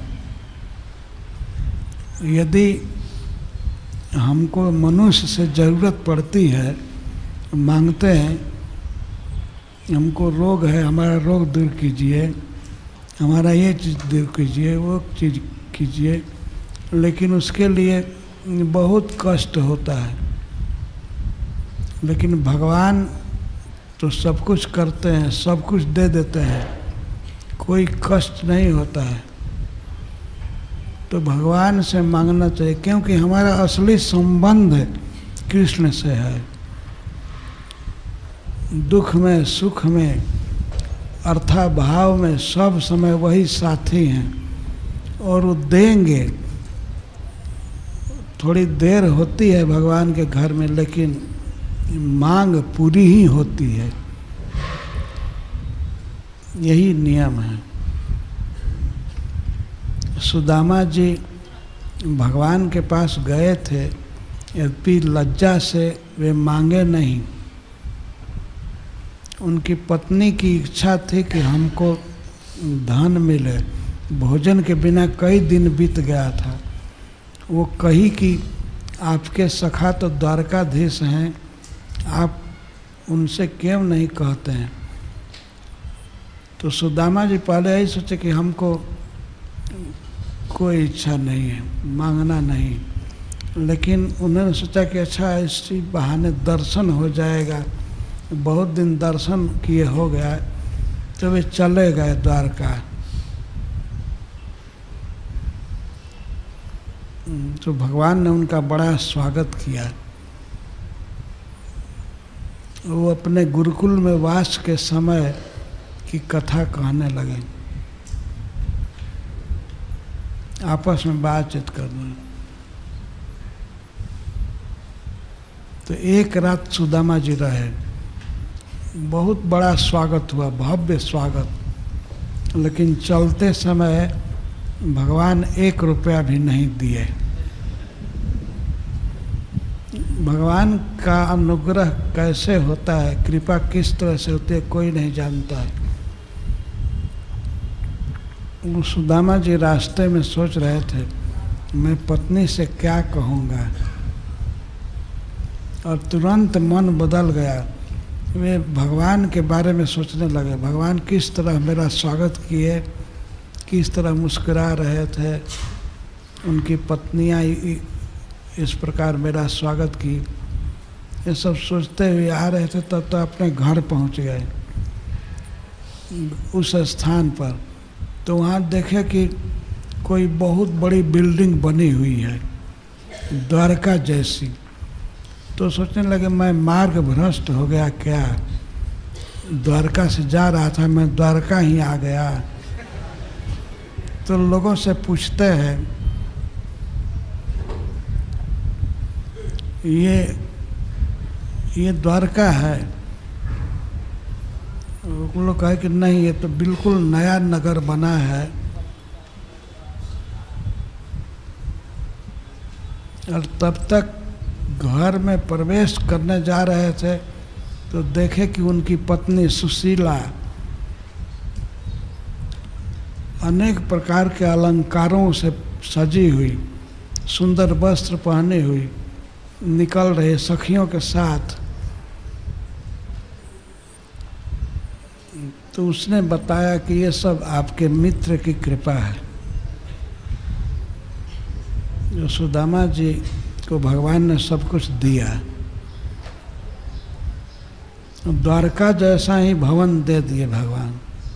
यदि हमको मनुष्य से ज़रूरत पड़ती है, मांगते हैं, हमको रोग है, हमारा रोग दूर कीजिए, हमारा ये चीज़ दूर कीजिए, वो चीज़ कीजिए, लेकिन उसके लिए बहुत कष्ट होता है। लेकिन भगवान तो सब कुछ करते हैं, सब कुछ दे देते हैं, कोई कष्ट नहीं होता है। तो भगवान से मांगना चाहिए, क्योंकि हमारा असली संबंध कृष्ण से है। दुख में, सुख में, अर्थाभाव में सब समय वही साथी हैं, और वो देंगे। थोड़ी देर होती है भगवान के घर में, लेकिन मांग पूरी ही होती है। यही नियम है। सुदामा जी भगवान के पास गए थे, यद्यपि लज्जा से वे मांगे नहीं। उनकी पत्नी की इच्छा थी कि हमको धन मिले। भोजन के बिना कई दिन बीत गया था। वो कही कि आपके सखा तो द्वारकाधीश हैं, आप उनसे क्यों नहीं कहते हैं। तो सुदामा जी पहले यही सोचे कि हमको कोई इच्छा नहीं है, मांगना नहीं। लेकिन उन्होंने सोचा कि अच्छा इसी बहाने दर्शन हो जाएगा, बहुत दिन दर्शन किए हो गया, तो वे चले गए द्वारका। तो भगवान ने उनका बड़ा स्वागत किया। वो अपने गुरुकुल में वास के समय की कथा कहने लगे। आपस में बातचीत करना। तो एक रात सुदामा जी रहे, बहुत बड़ा स्वागत हुआ, भव्य स्वागत, लेकिन चलते समय भगवान 1 रुपया भी नहीं दिए। भगवान का अनुग्रह कैसे होता है, कृपा किस तरह से होती है, कोई नहीं जानता है। वो सुदामा जी रास्ते में सोच रहे थे, मैं पत्नी से क्या कहूँगा, और तुरंत मन बदल गया। वे भगवान के बारे में सोचने लगे, भगवान किस तरह मेरा स्वागत किए, किस तरह मुस्कुरा रहे थे, उनकी पत्नियाँ इस प्रकार मेरा स्वागत की। ये सब सोचते हुए आ रहे थे, तब तो अपने घर पहुंच गए उस स्थान पर। तो वहाँ देखे कि कोई बहुत बड़ी बिल्डिंग बनी हुई है, द्वारका जैसी। तो सोचने लगे मैं मार्ग भ्रष्ट हो गया क्या, द्वारका से जा रहा था मैं द्वारका ही आ गया। तो लोगों से पूछते हैं, ये द्वारका है? उन लोग कहे कि नहीं, ये तो बिल्कुल नया नगर बना है। और तब तक घर में प्रवेश करने जा रहे थे तो देखे कि उनकी पत्नी सुशीला अनेक प्रकार के अलंकारों से सजी हुई, सुंदर वस्त्र पहने हुई निकल रहे सखियों के साथ। तो उसने बताया कि ये सब आपके मित्र की कृपा है। जो सुदामा जी को भगवान ने सब कुछ दिया, द्वारका जैसा ही भवन दे दिए भगवान।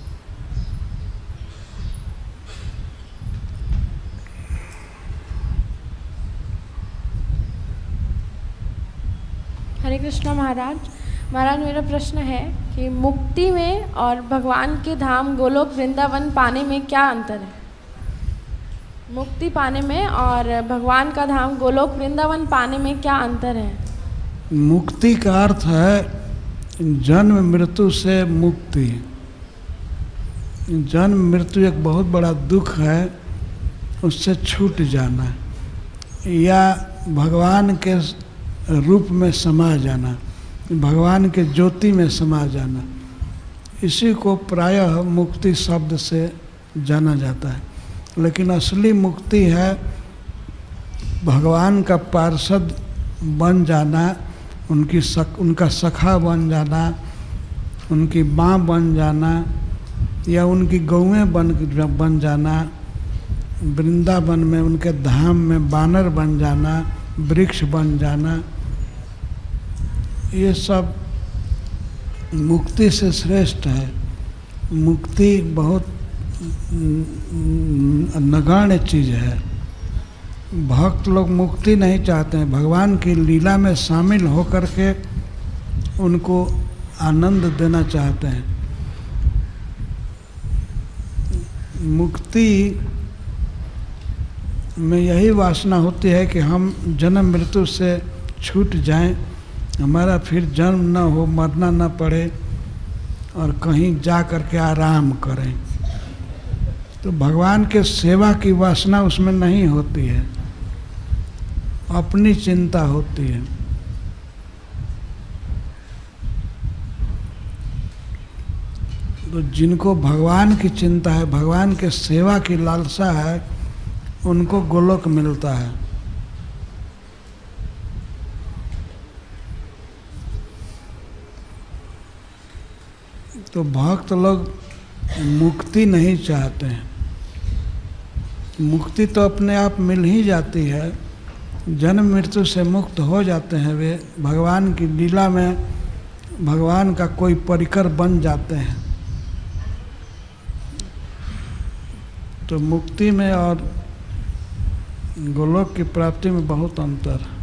हरे कृष्णा महाराज। महाराज मेरा प्रश्न है कि मुक्ति में और भगवान के धाम गोलोक वृंदावन पाने में क्या अंतर है? मुक्ति पाने में और भगवान का धाम गोलोक वृंदावन पाने में क्या अंतर है? मुक्ति का अर्थ है जन्म मृत्यु से मुक्ति। जन्म मृत्यु एक बहुत बड़ा दुख है, उससे छूट जाना या भगवान के रूप में समा जाना, भगवान के ज्योति में समा जाना, इसी को प्रायः मुक्ति शब्द से जाना जाता है। लेकिन असली मुक्ति है भगवान का पार्षद बन जाना, उनका सखा बन जाना, उनकी माँ बन जाना या उनकी गौएं बन जाना, वृंदावन में उनके धाम में बानर बन जाना, वृक्ष बन जाना, ये सब मुक्ति से श्रेष्ठ है। मुक्ति बहुत नगण्य चीज़ है। भक्त लोग मुक्ति नहीं चाहते हैं, भगवान की लीला में शामिल होकर के उनको आनंद देना चाहते हैं। मुक्ति में यही वासना होती है कि हम जन्म मृत्यु से छूट जाएं, हमारा फिर जन्म न हो, मरना न पड़े और कहीं जा कर के आराम करें। तो भगवान के सेवा की वासना उसमें नहीं होती है, अपनी चिंता होती है। तो जिनको भगवान की चिंता है, भगवान के सेवा की लालसा है, उनको गोलोक मिलता है। तो भक्त लोग मुक्ति नहीं चाहते हैं। मुक्ति तो अपने आप मिल ही जाती है, जन्म मृत्यु से मुक्त हो जाते हैं वे, भगवान की लीला में भगवान का कोई परिकर बन जाते हैं। तो मुक्ति में और गोलोक की प्राप्ति में बहुत अंतर है।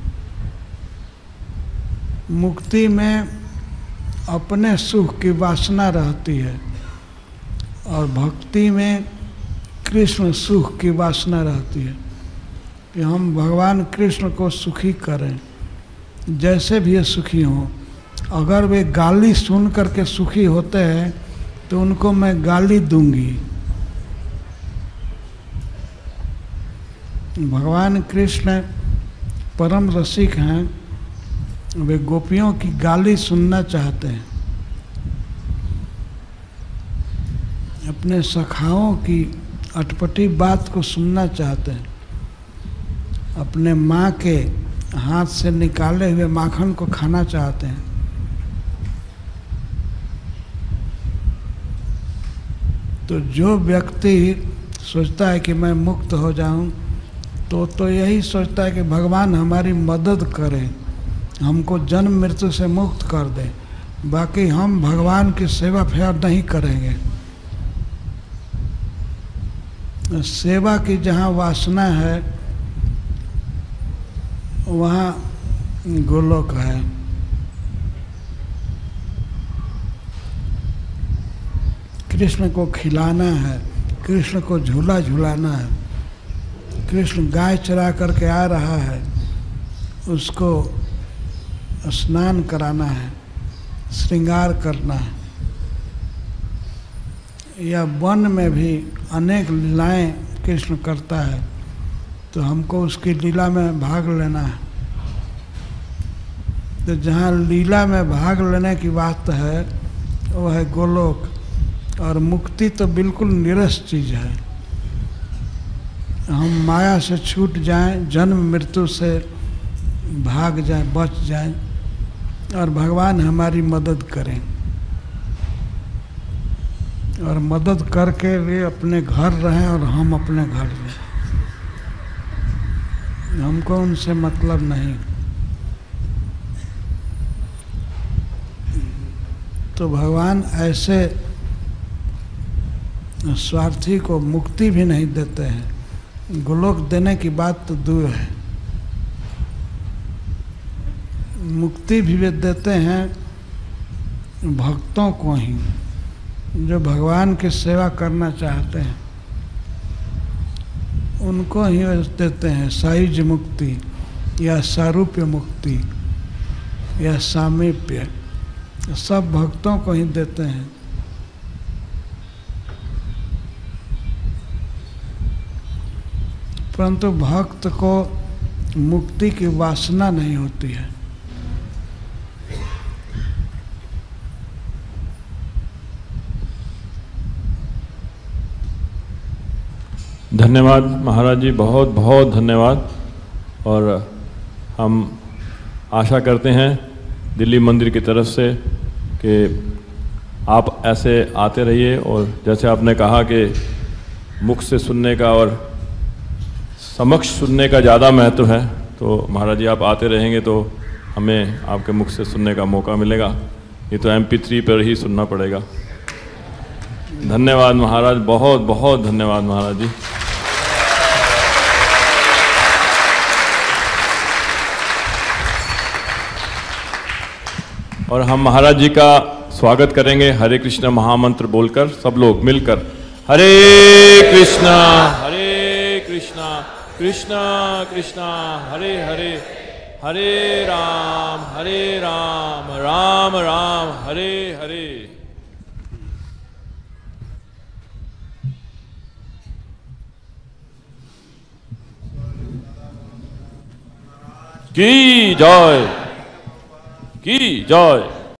मुक्ति में अपने सुख की वासना रहती है और भक्ति में कृष्ण सुख की वासना रहती है कि हम भगवान कृष्ण को सुखी करें, जैसे भी ये सुखी हों। अगर वे गाली सुन करके सुखी होते हैं तो उनको मैं गाली दूंगी। भगवान कृष्ण परम रसिक हैं, वे गोपियों की गाली सुनना चाहते हैं, अपने सखाओं की अटपटी बात को सुनना चाहते हैं, अपने माँ के हाथ से निकाले हुए माखन को खाना चाहते हैं। तो जो व्यक्ति सोचता है कि मैं मुक्त हो जाऊं, तो यही सोचता है कि भगवान हमारी मदद करें, हमको जन्म मृत्यु से मुक्त कर दें, बाकी हम भगवान की सेवा फेर नहीं करेंगे। सेवा की जहाँ वासना है वहाँ गोलोक है। कृष्ण को खिलाना है, कृष्ण को झूला झुलाना है, कृष्ण गाय चरा करके आ रहा है, उसको स्नान कराना है, श्रृंगार करना है। या वन में भी अनेक लीलाएं कृष्ण करता है, तो हमको उसकी लीला में भाग लेना है। तो जहाँ लीला में भाग लेने की बात है वो है गोलोक, और मुक्ति तो बिल्कुल निरस चीज़ है। हम माया से छूट जाएं, जन्म मृत्यु से भाग जाएं, बच जाएं, और भगवान हमारी मदद करें, और मदद करके वे अपने घर रहें और हम अपने घर रहें। हमको उनसे मतलब नहीं। तो भगवान ऐसे स्वार्थी को मुक्ति भी नहीं देते हैं, गोलोक देने की बात तो दूर है। मुक्ति भी वे देते हैं भक्तों को ही, जो भगवान की सेवा करना चाहते हैं, उनको ही देते हैं। सायुज मुक्ति या सारूप्य मुक्ति या सामीप्य, सब भक्तों को ही देते हैं। परंतु भक्त को मुक्ति की वासना नहीं होती है। धन्यवाद महाराज जी, बहुत बहुत धन्यवाद। और हम आशा करते हैं दिल्ली मंदिर की तरफ से कि आप ऐसे आते रहिए, और जैसे आपने कहा कि मुख से सुनने का और समक्ष सुनने का ज़्यादा महत्व है, तो महाराज जी आप आते रहेंगे तो हमें आपके मुख से सुनने का मौका मिलेगा, ये तो MP3 पर ही सुनना पड़ेगा। धन्यवाद महाराज, बहुत बहुत धन्यवाद महाराज जी। और हम महाराज जी का स्वागत करेंगे हरे कृष्ण महामंत्र बोलकर, सब लोग मिलकर हरे कृष्णा कृष्णा कृष्णा हरे हरे, हरे राम राम राम हरे हरे। की जय, की जय।